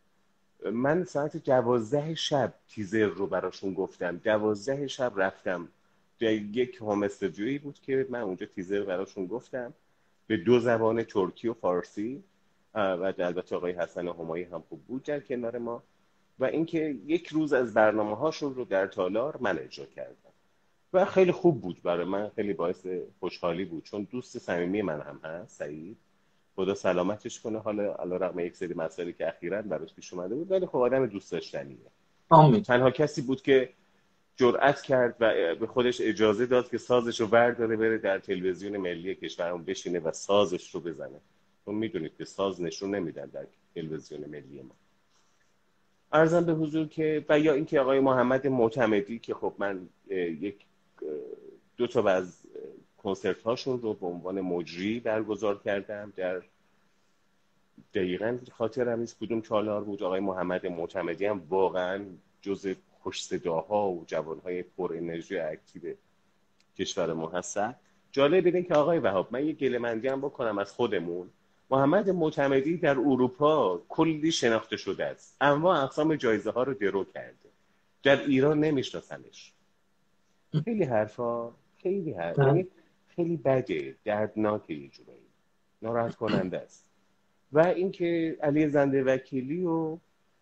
من ساعت دوازده شب تیزر رو براشون گفتم، دوازده شب رفتم یک هوم استودیویی بود که من اونجا تیزر براشون گفتم به دو زبان، ترکی و فارسی، و البته آقای حسن همایی هم خوب بود در کنار ما، و اینکه یک روز از برنامه هاشون رو در تالار من اجرا کردم و خیلی خوب بود برای من، خیلی باعث خوشحالی بود، چون دوست صمیمی من هم هست سعید، خدا سلامتش کنه، حالا علیرغم یک سری مسائلی که اخیراً براش پیش اومده بود، ولی خب آدم دوست داشتنیه. آمین. تنها کسی بود که جرأت کرد و به خودش اجازه داد که سازش رو برداره بره در تلویزیون ملی کشورمون بشینه و سازش رو بزنه، چون میدونید که ساز نشون نمیدن در تلویزیون ملی ما. عرضم به حضور که و یا اینکه آقای محمد معتمدی که خب من یک دو تا از کنسرت هاشون رو به عنوان مجری برگزار کردم، در دقیقاً خاطرم نیست کدوم تالار بود. آقای محمد معتمدی هم واقعاً جز خوش صداها و جوانهای پر انرژی و اکتیو کشور ما هستن. جالب اینه که آقای وهاب، من یه گله‌مندی هم بکنم از خودمون، محمد معتمدی در اروپا کلی شناخته شده است، انواع اقسام جایزه ها رو درو کرده، در ایران نمیشناسنش. خیلی حرفا، خیلی حرف، یعنی خیلی بده، دردناکه، یه جورایی ناراحت کننده است. و اینکه علی زنده وکیلی و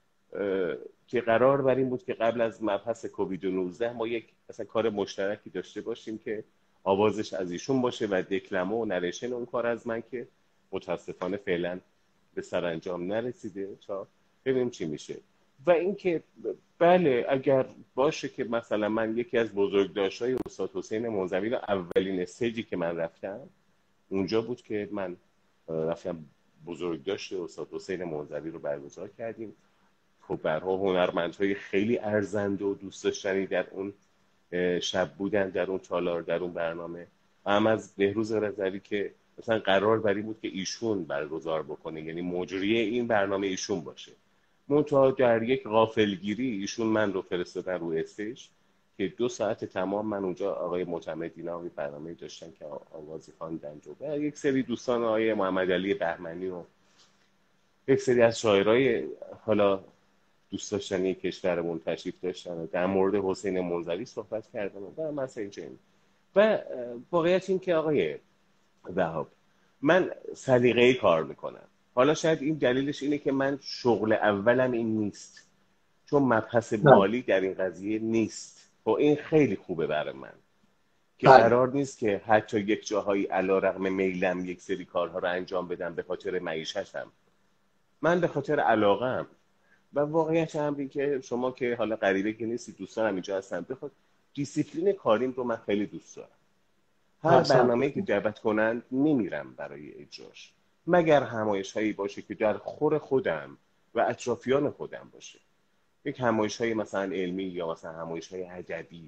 که قرار بر این بود که قبل از مبحث کووید نوزده ما یک مثلا کار مشترکی داشته باشیم که آوازش از ایشون باشه و دکلمه و نریشن اون کار از من، که متاسفانه فعلا به سرانجام نرسیده، تا ببینیم چی میشه. و اینکه بله اگر باشه که مثلا من یکی از بزرگداشت‌های استاد حسین منزوی رو، اولین استیجی که من رفتم اونجا بود که من رفتم بزرگداشت استاد حسین منزوی رو برگزار کردیم. خب برها هنرمندهای خیلی ارزنده و دوست داشتنی در اون شب بودن، در اون تالار، در اون برنامه. هم از بهروز رضوی که مثلا قرار بر این بود که ایشون برگزار بکنه، یعنی مجری این برنامه ایشون باشه، منتها در یک غافلگیری ایشون من رو فرستادن رو استیج که دو ساعت تمام من اونجا آقای معتمدی نامی برنامه داشتن که آوازی خواندن و یک سری دوستان آقای محمد علی بهمنی و یک سری از شاعرای حالا دوست داشتنی کشورمون تشریف داشتن و در مورد حسین منزوی صحبت کردن و مسائل جنی. و واقعیت این که آقای وهاب، من سلیقه‌ای کار میکنم. حالا شاید این دلیلش اینه که من شغل اولم این نیست، چون مبحث مالی در این قضیه نیست. و این خیلی خوبه برای من که بله. قرار نیست که حتی یک جاهایی علیرغم میلم یک سری کارها رو انجام بدم به خاطر معیشتم، من به خاطر علاقم. و واقعیت امری که شما که حالا غریبه که نیستی، دوستانم اینجا هستن، بخواد دیسیپلین کاریم رو من خیلی دوست دارم. هر برنامه‌ای که دعوت کنن نمیرم برای اجراش، مگر همایش هایی باشه که در خور خودم و اطرافیان خودم باشه. یک همایش های مثلا علمی یا مثلا همایش های ادبی،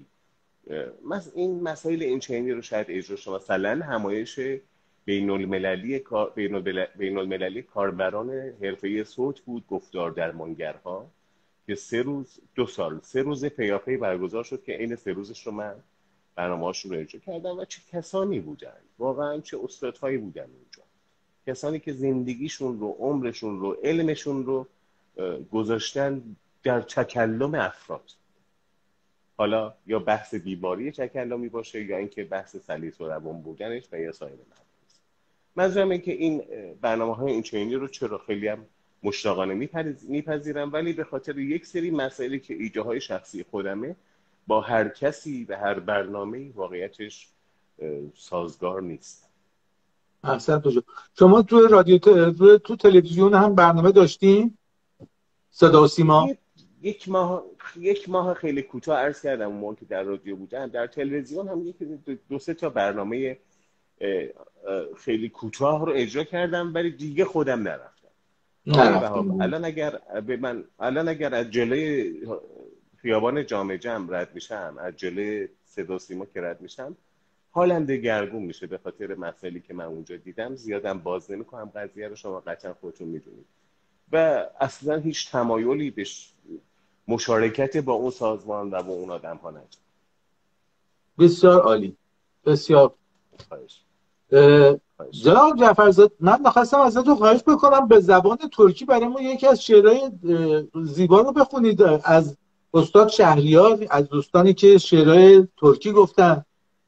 این مسائل این چنینی رو شاید اجرا شد. مثلا همایش بین المللی کار بین المللی کاربران حرفه‌ای صوت بود، گفتار درمانگرها، که سه روز دو سال سه روز پیاپی برگزار شد که عین سه روزش رو من برنامه‌هاشون رو اجرا کردم و چه کسانی بودن، واقعا چه استادهایی بودن اونجا، کسانی که زندگیشون رو، عمرشون رو، علمشون رو گذاشتن در تکلم افراد. حالا یا بحث دیواری تکلمی باشه یا اینکه بحث سلیس و روان بودنش و یا سایر مباحث. منظورم اینه که این برنامه‌های این چنینی رو چرا خیلی هم مشتاقانه میپذیرم، ولی به خاطر یک سری مسائلی که ایده‌های شخصی خودمه با هر کسی و هر برنامه‌ای واقعیتش سازگار نیست. احسن تو شما تو رادیو تو تلویزیون هم برنامه داشتین؟ صدا و سیما؟ یک ماه یک ماه خیلی کوتاه عرض کردم اون موقع که در رادیو بودم. در تلویزیون هم یک دو سه تا برنامه خیلی کوتاه رو اجرا کردم ولی دیگه خودم نرفتم. نه الان اگر به من الان اگر از جلوی خیابان جامع جمع رد میشم، از جلوی صدا و سیما که رد میشم، حالم دگرگون میشه به خاطر مسائلی که من اونجا دیدم. زیادم باز نمیکنم قضیه رو، شما قطعا خودتون میدونید، و اصلا هیچ تمایلی به مشارکت با اون سازمان و با اون آدم ها ندارم. بسیار عالی، بسیار خواهش. جناب جعفرزاده، من می‌خواستم ازتون خواهش بکنم به زبان ترکی برای ما یکی از شعرهای زیبا رو بخونید از استاد شهریار، از دوستانی که شعرهای ترکی گفتن.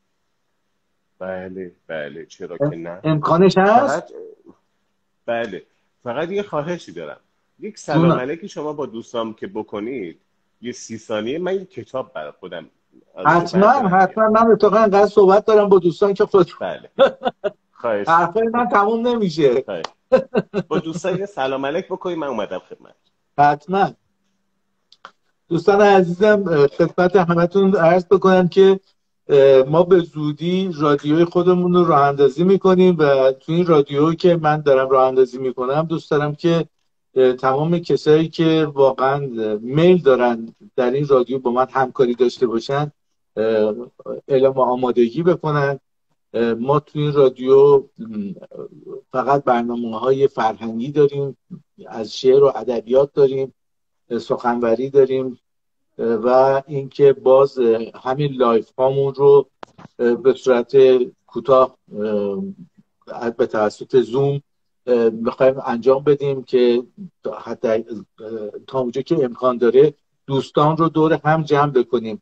بله بله چرا که نه، امکانش هست؟ فقط بله فقط یه خواهشی دارم، یک سلام علیکی شما با دوستام که بکنید یه سی ثانیه من یک کتاب برای خودم حتما حتما من اتفاقا انقدر صحبت دارم با دوستان که خود بله خواهش حرفای من تموم نمیشه. خواهش. با دوستان یه سلام علیک بکنید، من اومدم خدمت. حتما. دوستان عزیزم خدمت همتون عرض بکنم که ما به زودی رادیوی خودمون رو راه اندازی میکنیم و تو این رادیویی که من دارم راه اندازی میکنم دوست دارم که تمام کسایی که واقعا میل دارن در این رادیو با من همکاری داشته باشن اعلام آمادگی بکنن. ما تو این رادیو فقط برنامه‌های فرهنگی داریم، از شعر و ادبیات داریم، سخنوری داریم و اینکه باز همین لایف هامون رو به صورت کوتاه به توسط زوم میخوایم انجام بدیم که حتی تا اونجا که امکان داره دوستان رو دور هم جمع بکنیم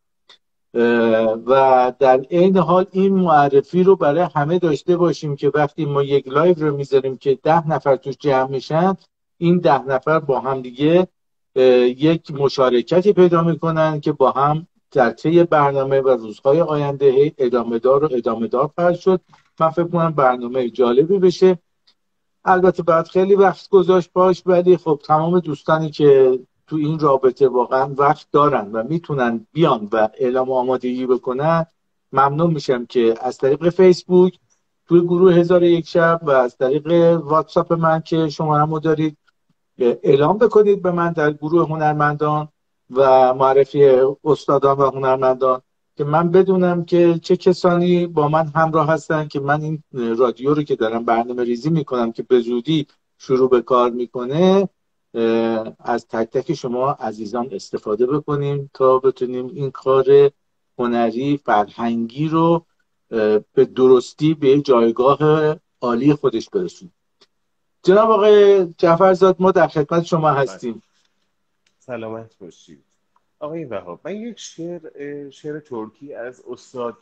و در این حال این معرفی رو برای همه داشته باشیم که وقتی ما یک لایو رو میذاریم که ده نفر توش جمع میشن، این ده نفر با هم دیگه یک مشارکتی پیدا میکنن که با هم در طی برنامه و روزهای آینده ادامه دار و ادامه دار خواهد شد. من فکر کنم برنامه جالبی بشه. البته بعد خیلی وقت گذاشت باش، ولی خب تمام دوستانی که تو این رابطه واقعا وقت دارن و میتونن بیان و اعلام آمادگی بکنن، ممنون میشم که از طریق فیسبوک توی گروه هزار و یک شب و از طریق واتساپ من که شماره‌مو دارید اعلام بکنید به من در گروه هنرمندان و معرفی استادان و هنرمندان که من بدونم که چه کسانی با من همراه هستن که من این رادیو رو که دارم برنامه ریزی میکنم که به زودی شروع به کار میکنه از تک تک شما عزیزان استفاده بکنیم تا بتونیم این کار هنری فرهنگی رو به درستی به جایگاه عالی خودش برسونیم. جناب آقای جعفرزاده ما در خدمت شما هستیم. سلامت باشید. آقای وهاب، من یک شعر شعر ترکی از استاد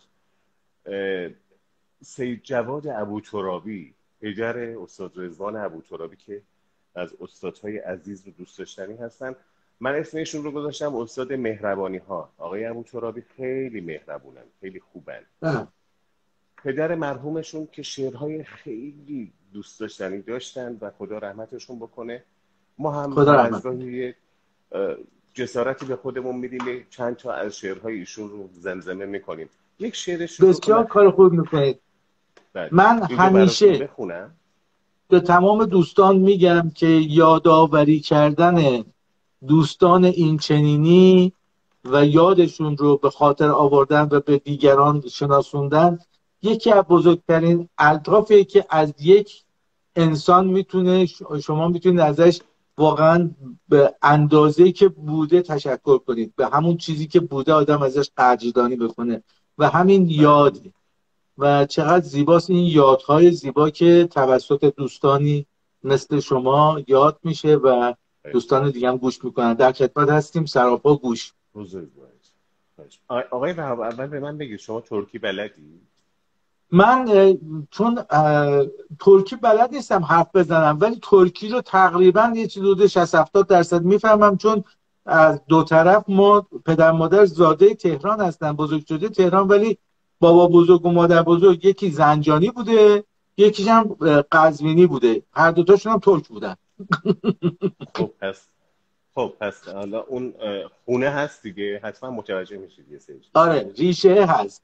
سید جواد ابوترابی، پدر استاد رضوان ابوترابی که از استادهای عزیز و دوست داشتنی هستن، من اسمشون رو گذاشتم استاد مهربانی ها. آقای ابوترابی خیلی مهربونن، خیلی خوبن. اه. پدر مرحومشون که شعرهای خیلی دوست داشتنی داشتن و خدا رحمتشون بکنه. ما هم از راهی جسارتی به خودمون میدیم چند تا از شعرهای ایشون رو زمزمه میکنیم. یک شعرش رو بسیار کار خوب میکنید. من همیشه به تمام دوستان میگم که یادآوری کردن دوستان این چنینی و یادشون رو به خاطر آوردن و به دیگران شناسوندن یکی از بزرگترین الطافیه که از یک انسان میتونه شما میتونید ازش واقعا به اندازه‌ای که بوده تشکر کنید، به همون چیزی که بوده آدم ازش قدردانی بکنه و همین یاد. و چقدر زیباست این یادهای زیبا که توسط دوستانی مثل شما یاد میشه و دوستان دیگه هم گوش میکنن. در خدمت هستیم، سراپا گوش. بزرگ باید. آقای وهاب، اول به من بگید شما ترکی بلدی؟ من چون ترکی بلد نیستم حرف بزنم، ولی ترکی رو تقریبا یه چیز حدود شصت هفتاد درصد میفهمم، چون از دو طرف ما پدر مادر زاده تهران هستن، بزرگ شده تهران، ولی بابا بزرگ و مادر بزرگ یکی زنجانی بوده، یکیش هم قزوینی بوده، هر دوتاشون هم ترک بودن. خب پس خب پس حالا اون خونه هست دیگه، حتما متوجه میشید یه سری. آره ریشه هست.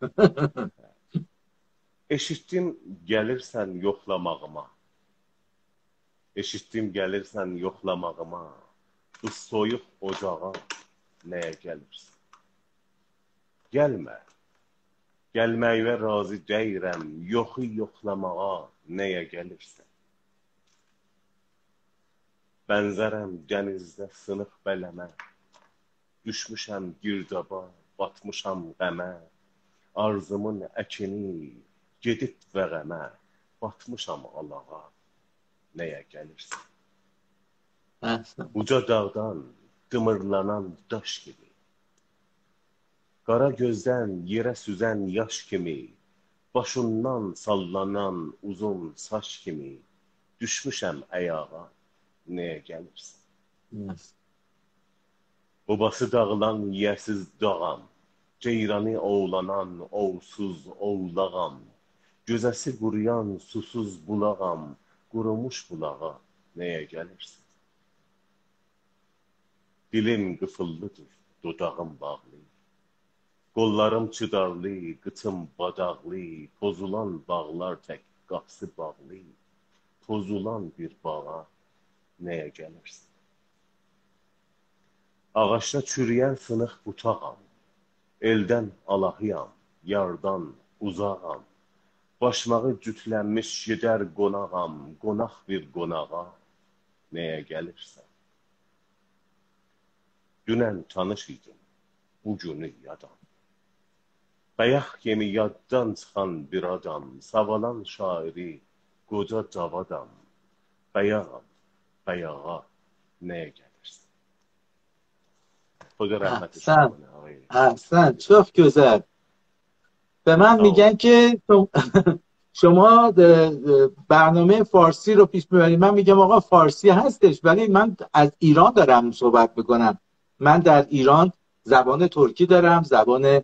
Eşittim gelirsen yoklamağıma. Eşittim gelirsen yoklamağıma. Bu soyuq ocağa neye gelirsin? Gelme. Gelməyivə razı deyirəm. Yoxu yoxlamağa neye gelirsin? Bənzərəm dənizdə sınıq bələmə. Düşmüşəm girdaba, batmışam qəmə. Arzumun əkini gedib vəğəmə, batmışam Allaha, nəyə gəlirsən? Uca dağdan qımırlanan daş kimi, qara gözdən yerə süzən yaş kimi, başından sallanan uzun saç kimi, düşmüşəm əyağa, nəyə gəlirsən? Babası dağılan yiyəsiz dağam, ceyranı oğlanan ovsuz oğlağam, gözəsi quruyan susuz bulağam, qurumuş bulağa nəyə gəlirsin? Dilim qıfıllıdır, dodağım bağlı, qollarım çıdarlı, qıçım badaqlı, pozulan bağlar tək qapısı bağlı, pozulan bir bağa nəyə gəlirsin? Ağaçda çürüyən sınıq butağam, eldən alahıyam, yardan uzağam, başmağı cütlənmiş gedər qonağam, qonaq bir qonağa nəyə gəlirsən? Dünən tanış idim, bugünü yadam. Bayaq kimi yaddan çıxan bir adam, savalan şairi, qoca cavadam. Bayağam, bayağa nəyə gəlirsən? Xoda rəhmət احسن احسن çok güzel. به من میگن که شما برنامه فارسی رو پیش میبرید. من میگم آقا فارسی هستش، ولی من از ایران دارم صحبت میکنم. من در ایران زبان ترکی دارم، زبان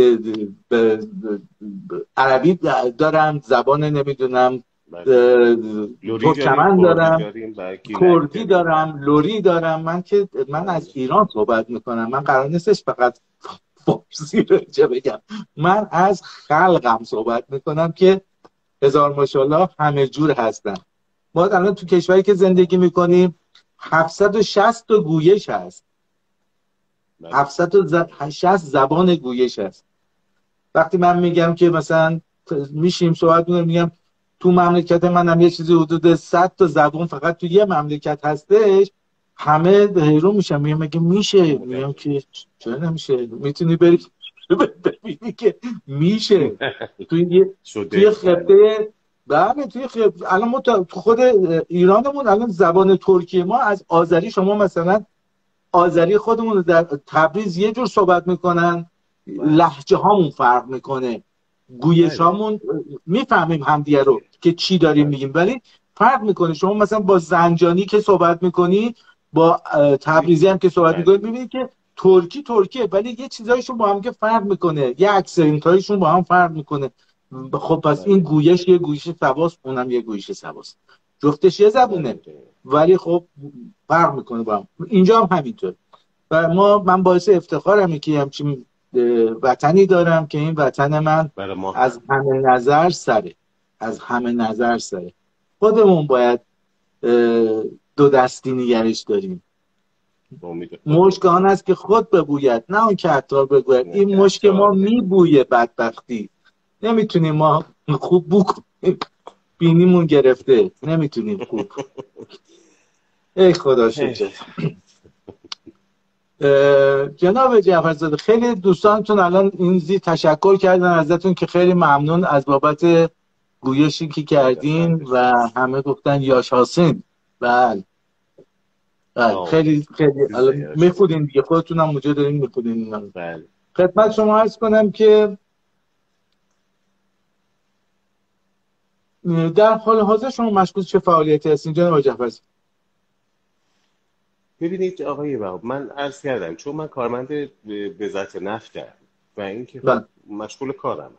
عربی دارم، زبان نمیدونم ترکمن دارم، کردی دارم، لوری دارم. من که من از ایران صحبت میکنم. من قرار نیستش فقط فارسی رو چه بگم، من از خلقم صحبت میکنم که هزار ماشاءالله همه جور هستن. ما الان تو کشوری که زندگی میکنیم هفتصد و شصت تا گویش هست، هفتصد و شصت زبان گویش هست. وقتی من میگم که مثلا میشیم صحبت میکنم، میگم تو مملکت منم یه چیزی حدود صد تا زبان فقط تو یه مملکت هستش، همه حیرون میشن. میگم مگه میشه؟ میگم که چرا نمیشه؟ میتونی بری ببینی که میشه. توی توی خطه بله توی خطه الان ما تو خود ایرانمون الان زبان ترکی ما از آذری، شما مثلا آذری خودمون در تبریز یه جور صحبت میکنن، لهجه هامون فرق میکنه، گویش هامون میفهمیم همدیگه رو که چی داریم میگیم، ولی فرق میکنه. شما مثلا با زنجانی که صحبت میکنی، با تبریزی هم که صحبت میکنی، میبینید که ترکی ترکیه، ولی یه چیزایشون با هم که فرق میکنه، یه اکسنتایشون با هم فرق میکنه. خب پس این گویش یه گویش سواست، اونم یه گویش سواست، جفتش یه زبونه، ولی خب فرق میکنه با هم. اینجا هم همینطور. و ما من باعث افتخارم که همچین وطنی دارم که این وطن من از همه نظر سره، از همه نظر سره. خودمون باید دو دستی نگرش داریم. مشک آن است که خود ببوید، نه اون که عطار بگوید. این مشک ما میبویه بدبختی، نمیتونیم ما خوب بو کنیم، بینیمون گرفته، نمیتونیم خوب. ای خدا شکر. جناب جعفرزاده، خیلی دوستانتون الان این زی تشکر کردن ازتون که خیلی ممنون از بابت گویشی که کردین و همه گفتن یاش حسین. بله بله خیلی خیلی الان میخونین دیگه، خودتون هم اونجا دارین میخونین. بله. خدمت شما عرض کنم که در حال حاضر شما مشغول چه فعالیتی هستین جناب جعفرزاده؟ ببینید آقای وهاب، من عرض کردم چون من کارمند وزارت نفتم و اینکه خب مشغول کارم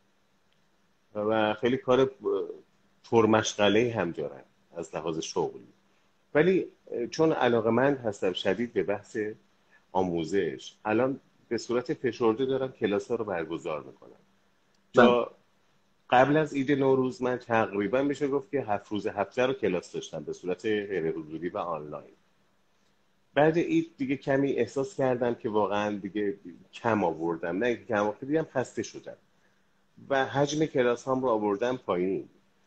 و خیلی کار پرمشغله هم دارم از لحاظ شغلی، ولی چون علاقه‌مند هستم شدید به بحث آموزش، الان به صورت فشرده دارم کلاس ها رو برگزار میکنم. تا قبل از عید نوروز من تقریبا میشه گفت که هفت روز هفته رو کلاس داشتم به صورت غیر حضوری و آنلاین. بعد عید دیگه کمی احساس کردم که واقعا دیگه کم آوردم، نه اینکه کم آوردم، دیدم خسته شدم و حجم کلاس هم رو آوردم پایین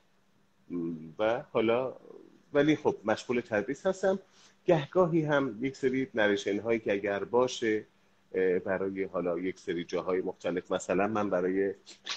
و حالا ولی خب مشغول تدریس هستم. گهگاهی هم یک سری نریشن هایی که اگر باشه برای حالا یک سری جاهای مختلف، مثلا من برای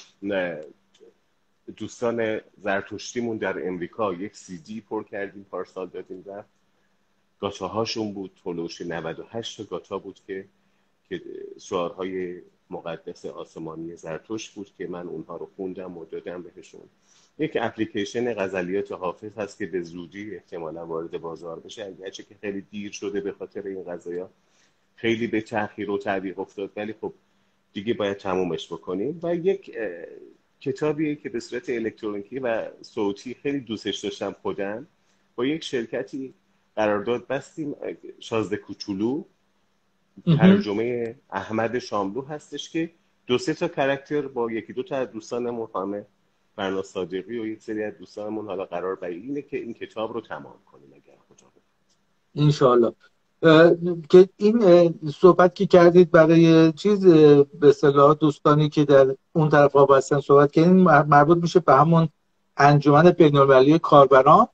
دوستان زرتشتیمون در امریکا یک سی دی پر کردیم، پارسال دادیم رفت. گاتا هاشون بود، تولوش نود و هشت گاتا بود که که شعارهای مقدس آسمانی زرتشت بود که من اونها رو خوندم و دادم بهشون. یک اپلیکیشن غزلیات حافظ هست که به زودی احتمالا وارد بازار بشه، اگرچه که خیلی دیر شده به خاطر این قضایا، خیلی به تأخیر و تعویق افتاد، ولی خب دیگه باید تمومش بکنیم. و یک کتابیه که به صورت الکترونیکی و صوتی خیلی دوستش داشتم خودم، با یک شرکتی قرارداد بستیم، شازده کوچولو، ترجمه احمد شاملو هستش که دو سه تا کاراکتر با یکی دو تا از دوستانمون، خانم فرنا صادقی و یک سری از دوستانمون، حالا قرار بر اینه که این کتاب رو تمام کنیم اگر خدا بخواد ان شاءالله. که این صحبت که کردید برای چیز به اصطلاح دوستانی که در اون طرف وابستن صحبت کردین، مربوط میشه به همون انجمن بین‌المللی کاربران.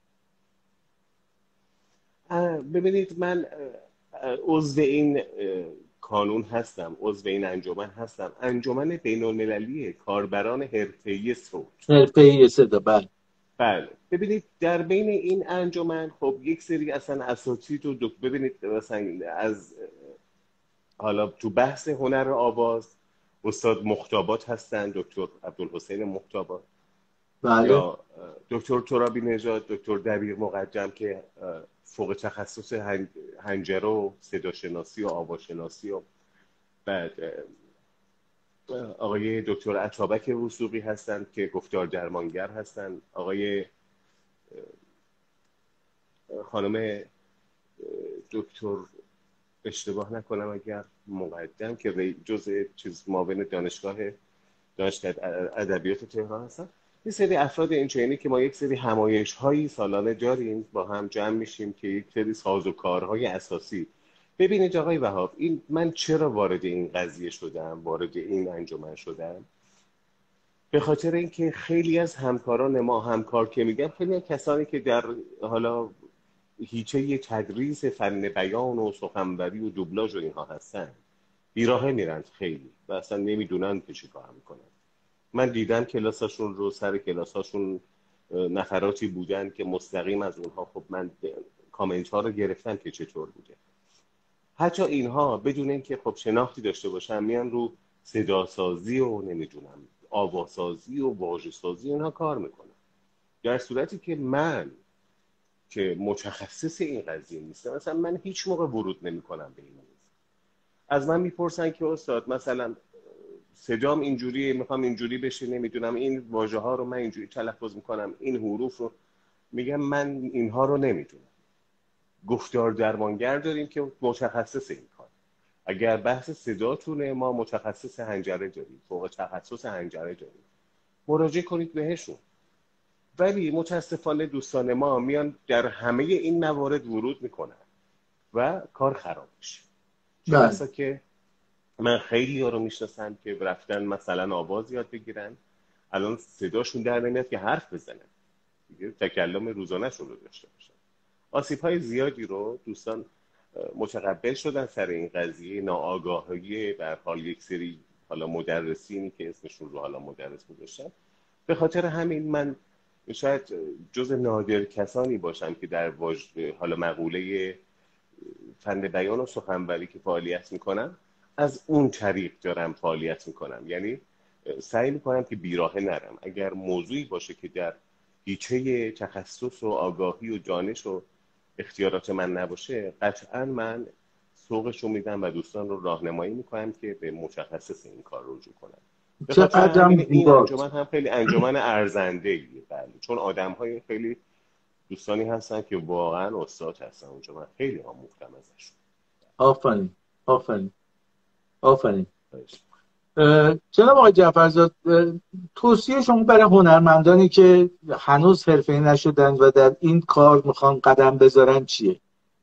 ببینید من عضو این کانون هستم، عضو این انجمن هستم، انجمن بین‌المللی کاربران حرفه‌ای صوت، حرفه‌ای صدا. بله بله. ببینید در بین این انجمن خب یک سری اصلا اساتید و دک... ببینید مثلا از حالا تو بحث هنر آواز استاد مختابات هستن، دکتر عبدالحسین مختابات، بله. یا دکتر ترابی نژاد، دکتر دبیر مقدم که فوق تخصص حنجره و صداشناسی و آواشناسی، و بعد آقای دکتر عطابک وثوقی هستند که گفتار درمانگر هستند، آقای خانم دکتر اشتباه نکنم اگر مقدم که جزء چیز معاون دانشگاه دانشگاه ادبیات تهران هستن. یه سری افراد اینچنینی که ما یک سری همایش هایی سالانه داریم، با هم جمع میشیم که یک سری سازوکارهای اساسی. ببینید آقای وهاب، این من چرا وارد این قضیه شدم، وارد این انجمن شدم؟ به خاطر اینکه خیلی از همکاران ما، همکار که میگم خیلی از کسانی که در حالا هیچه تدریس فن بیان و سخنوری و دوبلاژ و اینها هستن، بیراهه میرن خیلی و اصلا نمیدونن که چی کار میکنن. من دیدم کلاساشون رو، سر کلاساشون نفراتی بودن که مستقیم از اونها خب من کامنت ها رو گرفتم که چطور بوده. حتی اینها بدون اینکه خب شناختی داشته باشن میان رو صداسازی و نمیدونم آواسازی و واژه‌سازی اونها کار میکنن، در صورتی که من که متخصص این قضیه نیستم، مثلا من هیچ موقع ورود نمیکنم به این موضوع. از من میپرسن که استاد مثلا صدام اینجوریه، میخوام اینجوری بشه، نمیدونم این واژه ها رو من اینجوری تلفظ میکنم، این حروف رو، میگم من اینها رو نمیدونم. گفتار درمانگر داریم که متخصص این کار. اگر بحث صداتونه، ما متخصص حنجره داریم، فوق تخصص حنجره داریم، مراجعه کنید بهشون. ولی متاسفانه دوستان ما میان در همه این موارد ورود میکنن و کار خراب میشه. چه بسا که من خیلی ها رو میشناسم که رفتن مثلا آواز یاد بگیرن، الان صداشون در نمیاد که حرف بزنن، دیگه تکلم روزانه‌شون رو داشته باشن. آسیب‌های زیادی رو دوستان متقبل شدن سر این قضیه، ناآگاهی به هر حال یک سری حالا مدرسینی که اسمشون رو حالا مدرس گذاشتن. به خاطر همین من شاید جز نادر کسانی باشم که در واژه حالا مقوله فن بیان و سخنوری که فعالیت میکنم از اون طریق دارم فعالیت میکنم، یعنی سعی میکنم که بیراهه نرم. اگر موضوعی باشه که در هیچه تخصص و آگاهی و جانش و اختیارات من نباشه، قطعا من سوقش رو میدم و دوستان رو راهنمایی میکنم که به متخصص این کار رجوع کنم. به خاطر همین این انجمن هم خیلی انجمن ارزنده‌ایه، بله، چون آدم‌های خیلی دوستانی هستن که واقعا استاد هستن اونجا، من خیلی آموختم ازشون. آفرین آفرین آفرین. جناب آقای جعفرزاد، توصیه شما برای هنرمندانی که هنوز حرفه‌ای نشدن و در این کار میخوان قدم بذارن چیه؟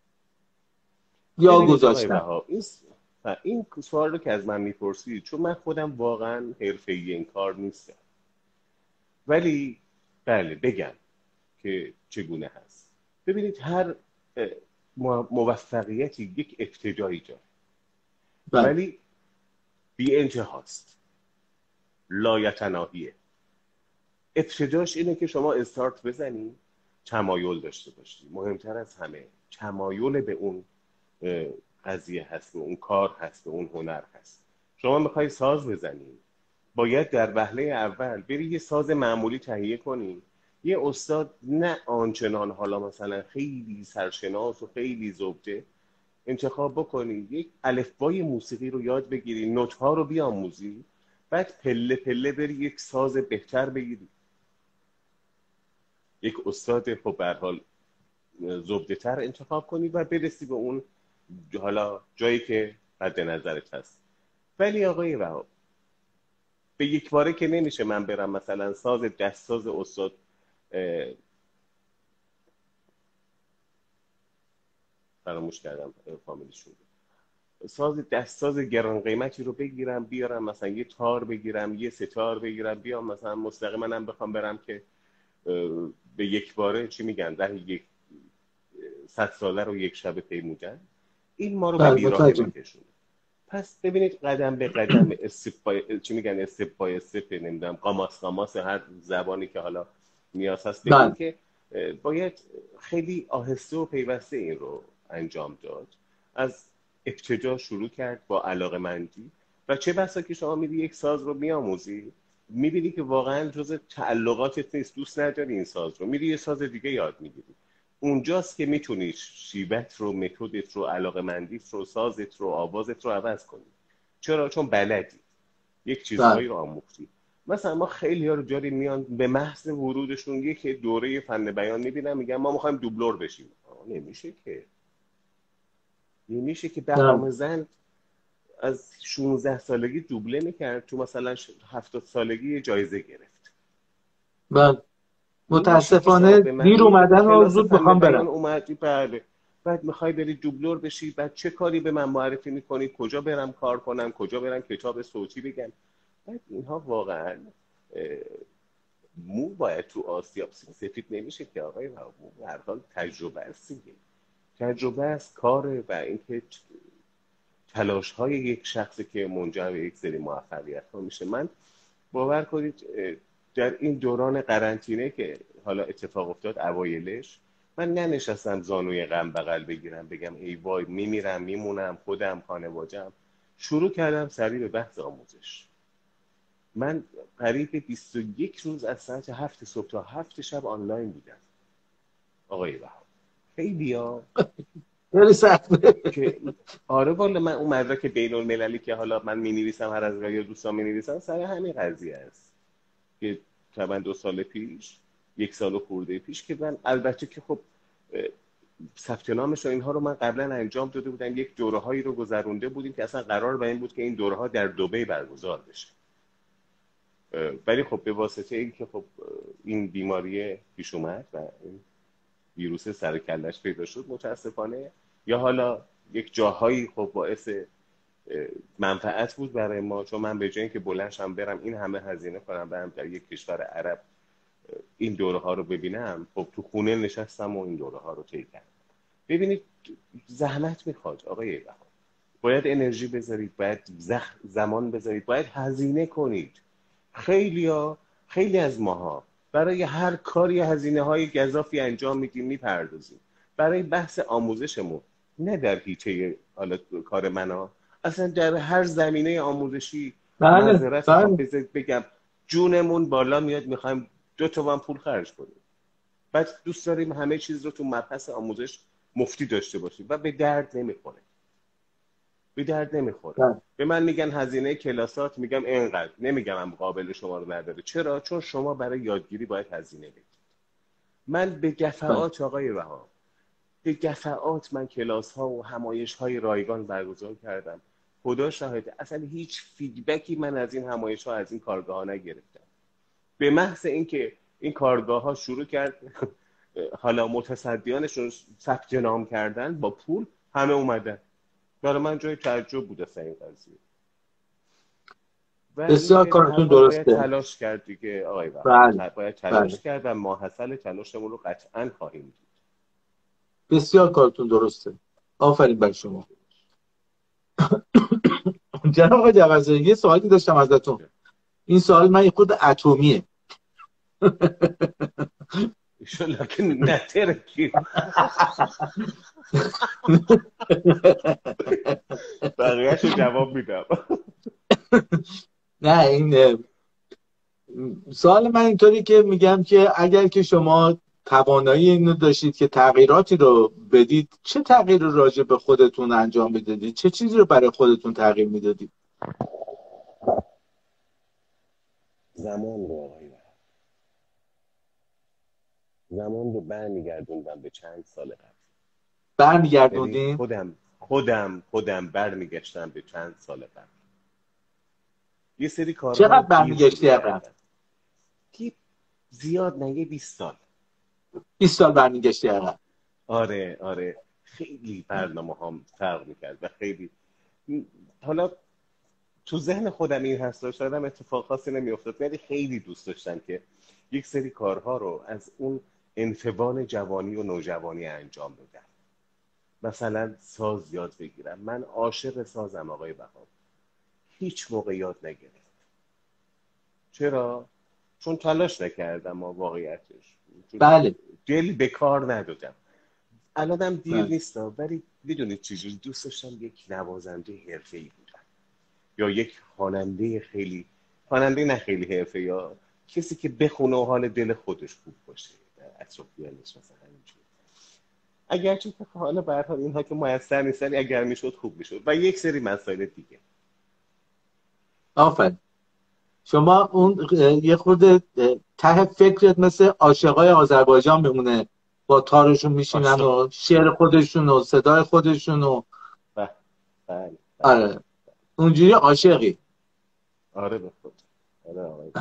یا گذاشتن؟ این این سوال رو که از من میپرسید، چون من خودم واقعا حرفه‌ای این کار نیستم، ولی بله بگم که چگونه هست. ببینید هر موفقیتی یک ابتدایی داره، ولی بی انتهاست، لایتناهیه. ابتداش اینه که شما استارت بزنی، تمایل داشته باشی، مهمتر از همه تمایل به اون قضیه هست، به اون کار هست، به اون هنر هست. شما میخوای ساز بزنی، باید در وهله اول بری یه ساز معمولی تهیه کنی، یه استاد نه آنچنان حالا مثلا خیلی سرشناس و خیلی زبده انتخاب بکنی، یک الفبای موسیقی رو یاد بگیری، نوت‌ها رو بیاموزی، بعد پله پله بری یک ساز بهتر بگیری، یک استاد خب به هر حال زبده‌تر انتخاب کنی و برسی به اون حالا جایی که مد نظرت هست. ولی آقای وهاب، به یک باره که نمیشه من برم مثلا ساز دستساز استاد فراموش کردم فامیلیشون، ساز دستساز گران قیمتی رو بگیرم بیارم، مثلا یه تار بگیرم، یه ستار بگیرم، بیام مثلا مستقیما من بخوام برم که به یک باره چی میگن ده یک صد ساله رو یک شب پیمودن، این ما رو به بیراهه میکشونه. پس ببینید قدم به قدم استپ چی میگن استپ بای استپ، نمیدونم قاماس قاماس هر زبانی که حالا نیاز هست ببینید که باید خیلی آهسته و پیوسته این رو انجام داد. از ابتدا شروع کرد با علاقه‌مندی و چه بسا که شما میری یک ساز رو میآموزی، میبینی که واقعا جز تعلقاتت نیست، دوست نداری این ساز رو، میری یه ساز دیگه یاد میگیری. اونجاست که میتونی شیوت رو، متدت رو، علاقه‌مندیت رو، سازت رو، آوازت رو عوض کنی. چرا؟ چون بلدی، یک چیزهایی رو آموختی. مثلا ما خیلی ها رو جاری میان به محض ورودشون یک دوره فن بیان میبینن میگن ما میخوایم دوبلور بشیم. نمیشه که نمیشه که بهرام زند از شانزده سالگی دوبله میکرد، تو مثلا هفتاد سالگی جایزه گرفت. بله متاسفانه دیر اومدن و زود بخوام برم. اومدی بله، بعد میخوای بری دوبلور بشی، بعد چه کاری به من معرفی میکنی، کجا برم کار کنم، کجا برم کتاب صوتی بگم. بعد اینها واقعا مو باید تو آسیاب سفید نمیشه که آقای مو هر حال تجربه است دیگه، تجربه است کاره و اینکه تلاش های یک شخصی که منجر به یک سری موفقیت ها میشه. من باور کنید در این دوران قرنطینه که حالا اتفاق افتاد اوایلش، من ننشستم زانوی غم بغل بگیرم بگم ای وای میمیرم میمونم خودم خانواده‌ام. شروع کردم سریع به بحث آموزش. من قریب بیست و یک روز از ساعت هفت صبح تا هفت شب آنلاین بودم آقای وهاب. خیلی ها خیلی سخته که آره والا من اون مدرک بین المللی که حالا من می نویسم، هر از گاهی دوستان می نویسن، سر همین قضیه است که تقریبا دو سال پیش، یک سال خورده پیش که من البته که خب ثبت نامش و اینها رو من قبلا انجام داده بودم، یک دوره هایی رو گذرونده بودیم که اصلا قرار بر این بود که این دوره ها در دبی برگزار بشه، ولی خب به واسطه این که خب این بیماری پیش اومد و این ویروس سر کلش پیدا شد متاسفانه، یا حالا یک جاهایی خب باعث منفعت بود برای ما، چون من به جای اینکه بلندشم برم این همه هزینه کنم برم در یک کشور عرب این دوره ها رو ببینم، خب تو خونه نشستم و این دوره ها رو طی کردم. ببینید زحمت میخواد آقای بهار، باید انرژی بذارید، باید زخ... زمان بذارید، باید هزینه کنید. خیلی ها، خیلی از ماها برای هر کاری هزینه های گزافی انجام میدیم، میپردازیم. برای بحث آموزشمون، نه در حیطه حالا کار منها، اصلا در هر زمینه آموزشی بله معذرت بله میخوام بگم جونمون بالا میاد، میخوایم دو تومن پول خرج کنیم، بعد دوست داریم همه چیز رو تو مبحث آموزش مفتی داشته باشیم و به درد نمیخوره. به درد نمیخوره. بله. به من میگن هزینه کلاسات، میگم اینقدر، نمیگم هم قابل شما رو نداره. چرا؟ چون شما برای یادگیری باید هزینه بدید. من به دفعات آقای بهار، به دفعات من کلاس ها و همایش های رایگان برگزار کردم. خدا شاهده اصلا هیچ فیدبکی من از این همایش ها، از این کارگاه ها نگرفتم. به محض اینکه این کارگاه ها شروع کرد حالا متصدیانشون ثبت نام کردن با پول، همه اومدن. برای من جای تعجب بود اصلا این قضیه. بسیار کارتون درسته. درسته. باید تلاش کرد دیگه آقای بهار، باید تلاش بله. کرد و ماحصل تلاشمون رو قطعا خواهیم دید. بسیار کارتون درسته. آفرین بر شما. جناب آقای جوزایی، یه سوالی داشتم ازتون. این سوال من یه خود اتمیه. ایشالله که نترکی. بقیه‌شو جواب میدم. نه این سوال من اینطوری که میگم که اگر که شما توانایی اینو داشتید که تغییراتی رو بدید، چه تغییر راجع به خودتون انجام میدادید؟ چه چیزی رو برای خودتون تغییر میدادید؟ زمان رو آقای بهار، زمان رو برمیگردوندم به چند سال قبل. برمیگردوندین؟ خودم خودم خودم برمیگشتم به چند سال قبل. یه سری کارها چقدر برمیگشتی عقب؟ کی زیاد نه، یه بیست سال. بیست سال برمیگشتی عقب. آره آره، خیلی برنامه هم فرق میکرد و خیلی حالا تو ذهن خودم این هست، شایدم اتفاق خاصی نمیافتاد، ولی خیلی دوست داشتم که یک سری کارها رو از اون انفبان جوانی و نوجوانی انجام بدم. مثلا ساز یاد بگیرم. من عاشق سازم آقای بهار، هیچ موقع یاد نگرفت. چرا؟ چون تلاش نکردم واقعیتش. بله. دل به کار ندادم. الانم دیر بله. نیست، ولی میدونید چجوری دوست داشتم یک نوازنده حرفه‌ای بودم، یا یک خواننده خیلی خواننده نه خیلی حرفه‌ای، یا کسی که بخونه و حال دل خودش خوب باشه در اطرافیانش مثلا همینجوری. اگرچه که حالا به هر حال اینها که میسر نیستن، اگر میشد خوب میشد. و یک سری مسائل دیگه. آفرین. شما اون یه خورده ته فکرت مثل عاشقای آذربایجان بمونه، با تارشون میشینن و شعر خودشون و صدای خودشون و بله بله. آره اونجوری عاشقی. آره به خود. آره آره.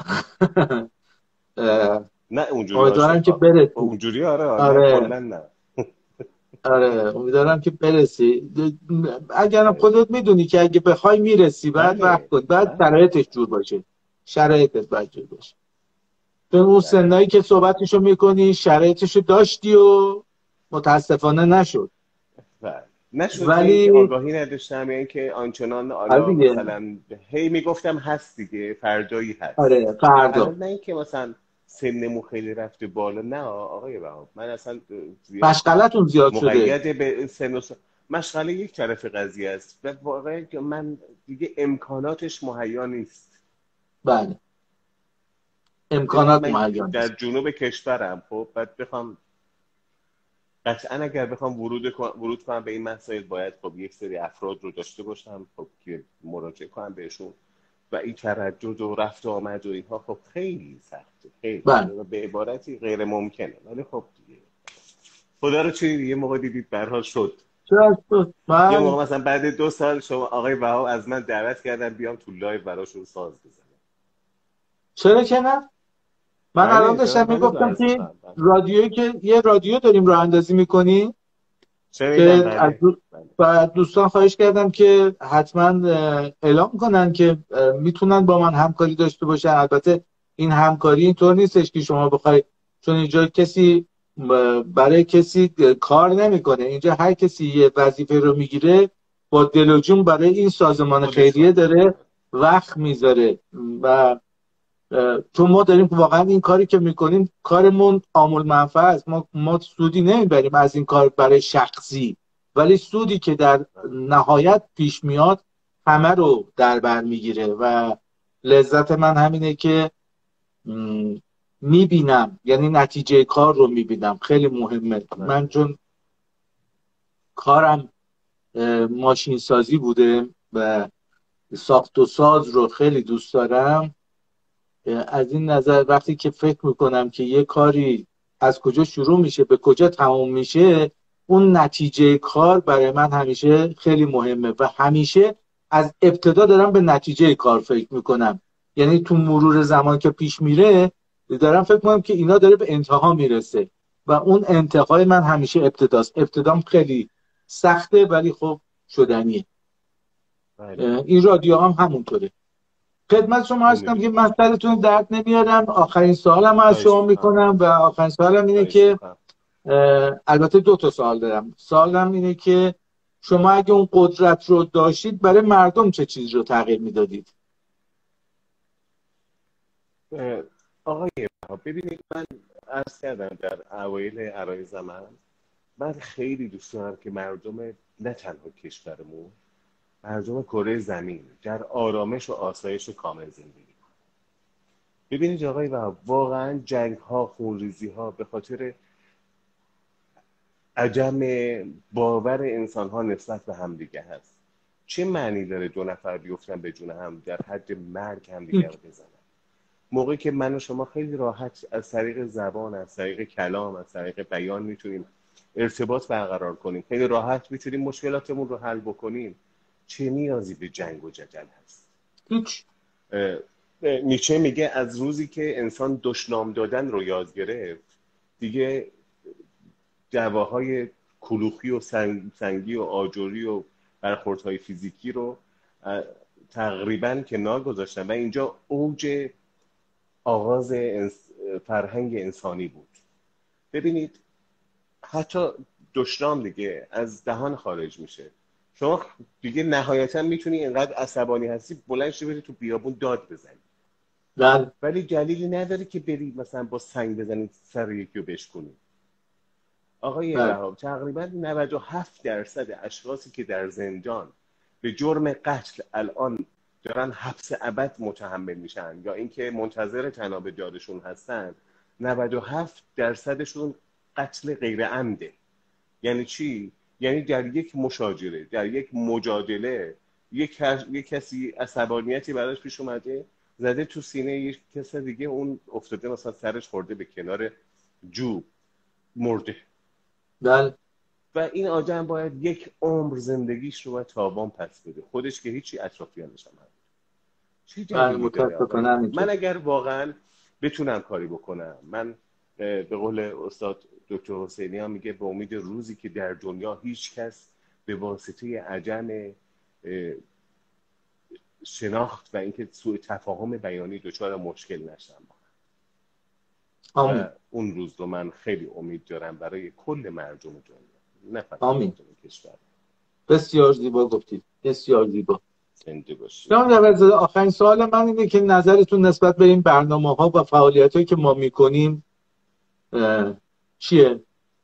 نه اونجوری امیدوارم که برسی. اونجوری آره آره کلا نه. آره امیدوارم که برسی. اگرم خودت میدونی که اگه بخوای میرسی، بعد وقت کنی، بعد شرایطش جور باشه. شرایطت باید جور باشه. تو اون سنایی که صحبتشو میکنی شرایطشو داشتی و متاسفانه نشد. بله. نشد، ولی آگاهی نداشتم، یعنی که آنچنان حالا مثلا هی میگفتم هست دیگه، فردایی هست. آره فردا. نه اینکه مثلا سنمون خیلی رفته بالا، نه آقای بهار، من اصلا مشغلتون زیاد شده. مقید به سن و سن. مشغله یک طرف قضیه است و واقعا که من دیگه امکاناتش مهیا نیست. بله. امکانات مهیا نیست. در جنوب کشورم، خب بعد بخوام قطعا اگر بخوام ورود ورود کنم به این مسائل، باید خب یک سری افراد رو داشته باشم خب که مراجعه کنم بهشون، و این تردد و رفت و آمد و اینها خب خیلی سخته، خیلی بله. به عبارتی غیر ممکنه. ولی خب دیگه خدا رو چه یه موقع دیدید به هر حال شد. شد. بله. یه موقع مثلا بعد دو سال شما آقای بهار از من دعوت کردن بیام تو لایو براشون ساز بزنم. چرا که نه؟ من الان داشتم میگفتم که رادیویی که یه رادیو داریم راه اندازی میکنیم که از دو... دوستان خواهش کردم که حتما اعلام کنن که میتونن با من همکاری داشته باشن. البته این همکاری اینطور نیستش که شما بخوای چون اینجا کسی برای کسی کار نمیکنه. اینجا هر کسی یه وظیفه رو میگیره با دل و جون برای این سازمان خیریه داره وقت میذاره و چون ما داریم واقعا این کاری که میکنیم کارمون عامل منفعه است. ما ما سودی نمیبریم از این کار برای شخصی، ولی سودی که در نهایت پیش میاد همه رو در بر میگیره و لذت من همینه که میبینم، یعنی نتیجه کار رو میبینم. خیلی مهمه. من چون کارم ماشین سازی بوده و ساخت و ساز رو خیلی دوست دارم، از این نظر وقتی که فکر میکنم که یه کاری از کجا شروع میشه به کجا تموم میشه، اون نتیجه کار برای من همیشه خیلی مهمه و همیشه از ابتدا دارم به نتیجه کار فکر میکنم. یعنی تو مرور زمان که پیش میره دارم فکر میکنم که اینا داره به انتها میرسه و اون انتهای من همیشه ابتداست. ابتدام خیلی سخته ولی خب شدنیه. این رادیو هم همونطوره. خدمت شما هستم که مسئله‌تون درد نمیارم. آخرین سوالم از شما میکنم و آخرین سوالم اینه که البته دو تا سوال دارم. سوالم اینه که شما اگه اون قدرت رو داشتید برای مردم چه چیز رو تغییر میدادید؟ آقای ببینید، من عرض کردم در اوایل عرایض من من خیلی دوست دارم که مردم نه تنها کشورمون، مردم کره زمین در آرامش و آسایش کامل زندگی کنند. ببینید آقای و واقعا جنگ ها، خونریزی ها به خاطر عدم باور انسان ها نسبت به همدیگه هست. چه معنی داره دو نفر بیفتن به جون هم در حد مرگ همدیگه رو بزنن؟ موقعی که من و شما خیلی راحت از طریق زبان، از طریق کلام، از طریق بیان میتونیم ارتباط برقرار کنیم، خیلی راحت میتونیم مشکلاتمون رو حل بکنیم، چه نیازی به جنگ و جدل هست؟ هیچ. نیچه میگه از روزی که انسان دشنام دادن رو یاد گرفت دیگه دعواهای کلوخی و سنگ، سنگی و آجری و برخوردهای فیزیکی رو تقریبا کنار گذاشتن و اینجا اوج آغاز فرهنگ انسانی بود. ببینید حتی دشنام دیگه از دهان خارج میشه. شما دیگه نهایتا میتونی اینقدر عصبانی هستی بلند شی بری تو بیابون داد بزنی، بله. ولی دلیلی نداره که بری مثلا با سنگ بزنی سر یکی رو بشکنی. آقای وهاب، تقریبا نود و هفت درصد اشخاصی که در زندان به جرم قتل الان دارن حبس ابد متحمل میشن یا اینکه منتظر تناب دادشون هستن، نود و هفت درصدشون قتل غیر عمده. یعنی چی؟ یعنی در یک مشاجره، در یک مجادله، یک, یک کسی عصبانیتی براش پیش اومده، زده تو سینه یک کس دیگه، اون افتاده مثلا سرش خورده به کنار جو، مرده. بله. و این آدم باید یک عمر زندگیش رو باید تاوان پس بده، خودش که هیچی، اطرافیانش هم هست. چه دلیلی داره؟ من اگر واقعا بتونم کاری بکنم، من به قول استاد دکتر حسینی هم میگه به امید روزی که در دنیا هیچ کس به واسطه عدم شناخت و اینکه سوء تفاهم بیانی دچار مشکل نشم. و اون روز رو من خیلی امید دارم برای کل مردم دنیا، نه فقط مردم کشور. بسیار زیبا گفتید، بسیار زیبا. زنده باشید. آخرین سوال من اینه که نظرتون نسبت به این برنامه‌ها و فعالیتایی که ما میکنیم چیه؟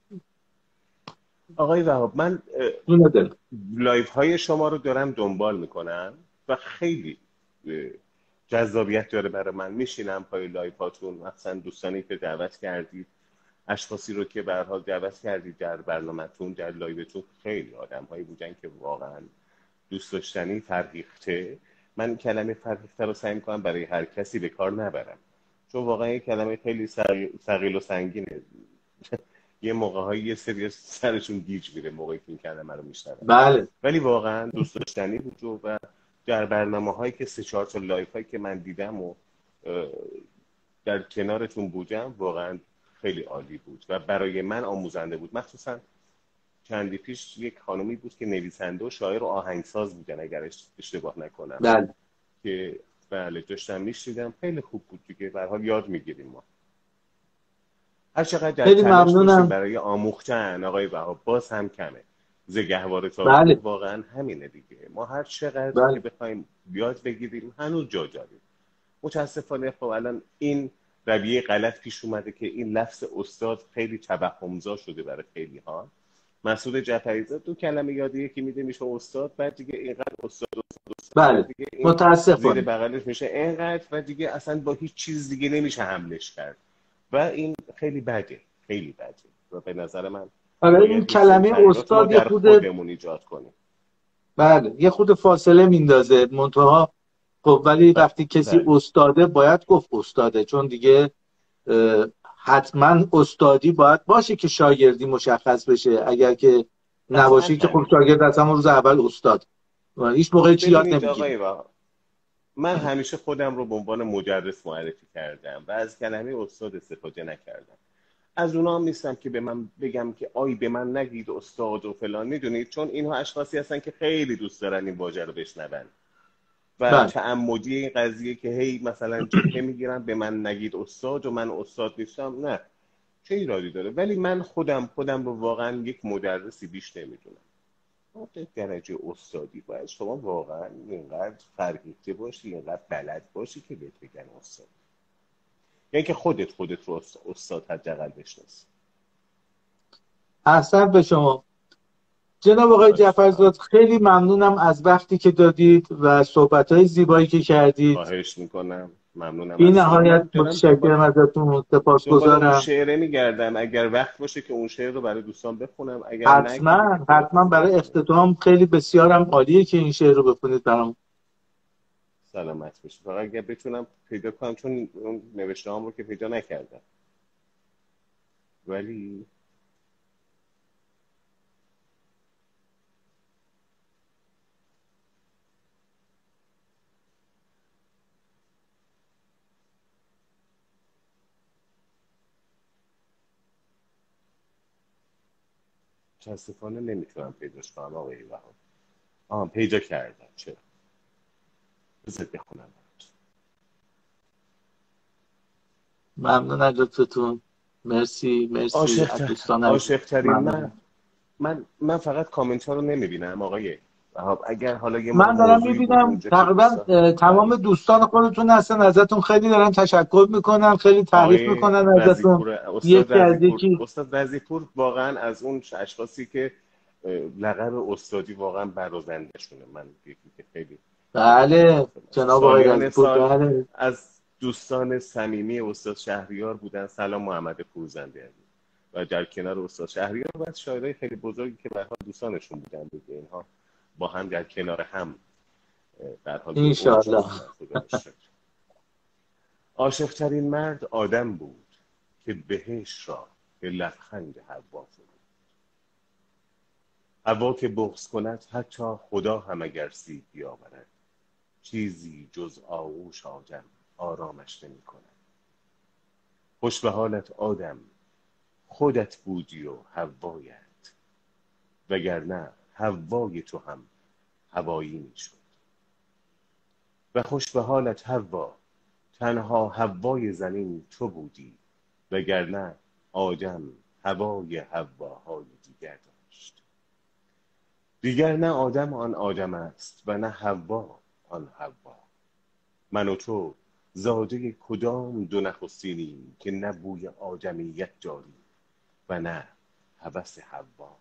آقای وهاب، من لایف های شما رو دارم دنبال میکنم و خیلی جذابیت داره برای من. میشینم پای لایف هاتون، مثلا دوستانی که دعوت کردید، اشخاصی رو که به هر حال دعوت کردید در برنامه‌تون، در لایوتون، خیلی آدم‌هایی بودن که واقعا دوست داشتنی، فرهیخته. من کلمه فرهیخته رو سعی می‌کنم برای هر کسی به کار نبرم، چون واقعا این کلمه خیلی ثقیل و سنگینه. یه موقع‌هایی یه سری سرشون گیج میره موقعی که این کلمه رو میشنون. بله. ولی واقعا دوست داشتنی بود و در برنامه‌هایی که سه چهار تا لایفایی که من دیدم و در کنارتون بودم، واقعا خیلی عالی بود و برای من آموزنده بود. مخصوصا چندی پیش یک خانومی بود که نویسنده و شاعر و آهنگساز بودن اگر اشتباه نکنم. بله. که بله داشتم میشنیدم، خیلی خوب بود دیگه. به هر حال یاد میگیریم ما. هر چقدر در خیلی تلاش باشیم ممنونم. برای آموختن آقای وهاب باز هم کمه. ز گهواره تا بله روح واقعا همینه دیگه. ما هر چقدر که بله بخوایم یاد بگیریم هنوز جا داریم. متاسفانه خب الان این رویه غلط پیش اومده که این لفظ استاد خیلی توهمزا شده برای خیلی ها. مسعود جعفریزاده دو کلمه یاد یکی میده میشه استاد، بعد دیگه اینقدر استاد استاد استاد بعد بله دیگه این زیر متاسفانه. بغلش میشه اینقدر و دیگه اصلا با هیچ چیز دیگه نمیشه حملش کرد و این خیلی بده، خیلی بده و به نظر من آره این باید یه سری کلمه تغییرات ما استاد یه در خود، خودمون ایجاد کنیم. بله یه خود فاصله میندازه منتها. خب ولی وقتی کسی بله استاده باید گفت استاده، چون دیگه اه، حتما استادی باید باشه که شاگردی مشخص بشه. اگر که قطعا نباشه که خب همینه. شاگرد از همون روز اول استاد و هیچ موقع چی یاد ببینید نمیگیره. آقای وهاب، من همیشه خودم رو به عنوان مدرس معرفی کردم و از کلمه استاد استفاده نکردم. از اونا هم نیستم که به من بگم که آی به من نگید استاد و فلان، میدونید، چون اینها اشخاصی هستن که خیلی دوست دارن این واژه رو بشنون و بله تعمدی این قضیه که هی مثلا جبهه میگیرن به من نگید استاد و من استاد نیستم. نه، چه ایرادی داره؟ ولی من خودم خودم رو واقعا یک مدرسی بیش نمیدونم. در درجه استادی باید شما واقعا اینقدر فرهیخته باشی، اینقدر بلد باشی که بهت بگن استاد، یعنی که خودت خودت رو استاد حداقل بشناسی. احسن به شما جناب آقای جعفرزاده. خیلی ممنونم از وقتی که دادید و صحبت‌های زیبایی که کردید. خواهش میکنم، ممنونم بی از شما. نهایت من دارم متشکرم دنبال ازتون، دنبال اون سپاسگزارم. شعره میگردم، اگر وقت باشه که اون شعر رو برای دوستان بخونم، اگر نه که دیگه حتما حتما خدافظی برای بکنیم. اختتام خیلی بسیارم عالیه که این شعر رو بخونید برام. سلامت باشید. فقط اگر بتونم پیدا کنم، چون اون نوشته رو که پیدا نکردم، ولی متاسفانه نمیتونم پیداش کنم آقای وهاب. آها پیدا کردم. چرا؟ بذار بخونم. ممنون از لطفتون. مرسی مرسی از عاشق دوستان عزیز. عاشق ترین من ممنون. من من فقط کامنت ها رو نمیبینم آقای وهاب. اگر حالا یه من دارم موضوعی بود میبینم اونجا که تقریبا دوستان، اه، بله، تمام دوستان خودتون هستن، ازتون خیلی دارن تشکر میکنن، خیلی تعریف آقای میکنن ازتون رزیپور، استاد یکی از رزیپور یکی. استاد رزیپور واقعا از اون اشخاصی که اه، لقب استادی واقعا برازنده شونه. من یکی که خیلی بله متاسفم ازش. جناب آقای سالیان رزیپور سال بله. از دوستان صمیمی استاد شهریار بودن. سلام محمد پورزنده عزیز. و در کنار استاد شهریار و از شاعرای خیلی بزرگی که به هر حال دوستانشون بودن دیگه، اینها با هم در کنار هم اه، در حال به اوج انشاءالله. رسیدن. خدا رو شکر. عاشق‌ترین مرد آدم بود که بهشت را به لبخند حوا فرود. حوا که بغض کند حتی خدا هم اگر سیب بیاورد، چیزی جز آغوش آدم آرامش نمی کند. خوش به حالت آدم، خودت بودی و حوایت، وگرنه حوای تو هم هوایی می شد. و خوش به حالت حوا، تنها حوای زمین تو بودی، وگرنه آدم هوای حواهای دیگر داشت. دیگر نه آدم آن آدم است و نه حوا آن حوا. من و تو زاده کدام دو نخستینیم که نه بوی آدمیت داریم و نه هوس حوا.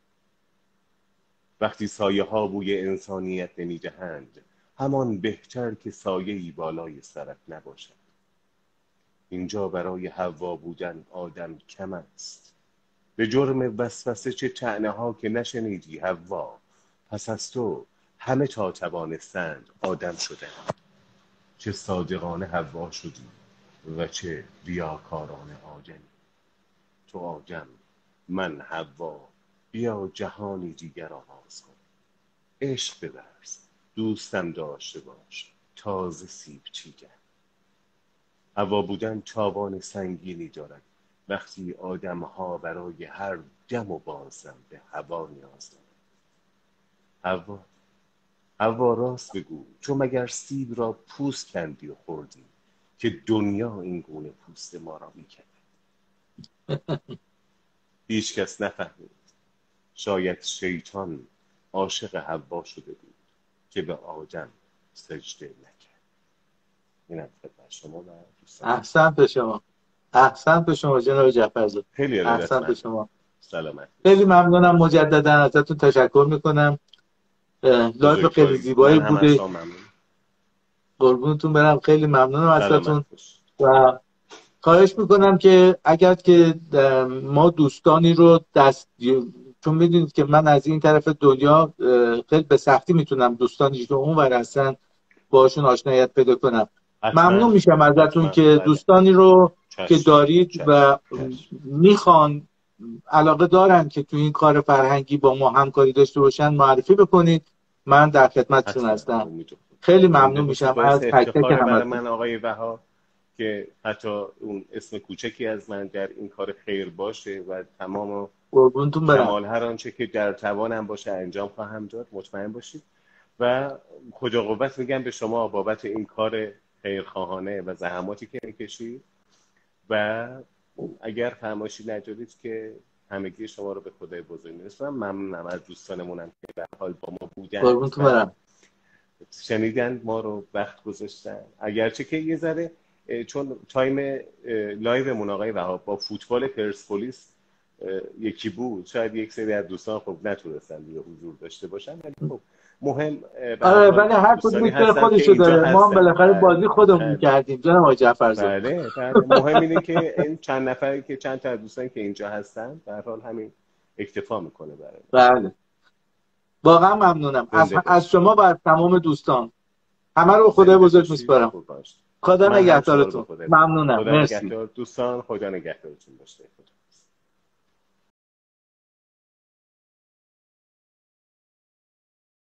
وقتی سایه ها بوی انسانیت نمی دهند، همان بهتر که سایه‌ای بالای سرت نباشد. اینجا برای حوا بودن آدم کم است. به جرم وسوسه چه طعنه ها که نشنیدی حوا، پس از تو همه تا توانستند آدم شدند. چه صادقانه حوا شدی و چه ریاکارانه آدمی. تو آدم، من حوا، بیا جهانی دیگر آغاز کن. عشق بورز، دوستم داشته باش، تازه سیب چیگر. حوا بودن تاوان سنگینی دارد وقتی آدم ها برای هر دم و بازم به هوا نیاز دارند. حوا حوا راست بگو، تو مگر سیب را پوست کندی و خوردی که دنیا این گونه پوست ما را میکند؟ هیچ کس نفهمید. شاید شیطان عاشق حوا شده بود که به آدم سجده نکرد. اینم خدمت شما و دوستان. احسنت به شما، احسنت به شما جناب جعفرزاده، خیلی احسنت به شما. سلامت. خیلی ممنونم، مجددا ازتون تشکر میکنم. لایو خیلی زیبایی بوده، قربونتون برم، خیلی ممنونم ازتون و خواهش میکنم که اگر که ما دوستانی رو دست، چون میدونید که من از این طرف دنیا خیلی به سختی میتونم دوستانی که اون ور هستن باشون آشنایت پیدا کنم. ممنون میشم ازتون که دوستانی رو چشم. که دارید چشم. و میخوان، علاقه دارن که تو این کار فرهنگی با ما همکاری داشته باشن معرفی بکنید. من در خدمتتون هستم. خیلی ممنون میشم از تک تک همتون. من آقای بها که حتی اون اسم کوچکی از من در این کار خیر باشه و تمام کمال هر آنچه که در توانم باشه انجام خواهم داد، مطمئن باشید. و خدا قوت میگم به شما بابت این کار خیرخواهانه و زحماتی که میکشید و اگر فرمایشی ندارید که همگی شما رو به خدای بزرگ میرسونم. ممنونم از دوستانمونم که به حال با ما بودن، شنیدن ما رو، وقت گذاشتن. اگرچه که یه ذره چون تایم لایومون آقای وهاب با فوتبال پرسپولیس یکی بود، شاید یک سری از دوستان خب نتونستن دیگه حضور داشته باشن، ولی خب مهم آره ولی هر کدوم بیشتر خودشو داره. ما هم بالاخره بازی خودمون می‌کردیم جناب آقای جعفرزاده. بله بله مهم اینه که این چند نفری که چند تا دوستان که اینجا هستن به هر حال همین اکتفا میکنه برای. بله واقعا ممنونم از از شما و از تمام دوستان. همه رو خدا بزرگ میسپارم. خدا نگهدارتون. ممنونم. خدا مرسی. نگهدار دوستان، خدا نگهدارتون باشه.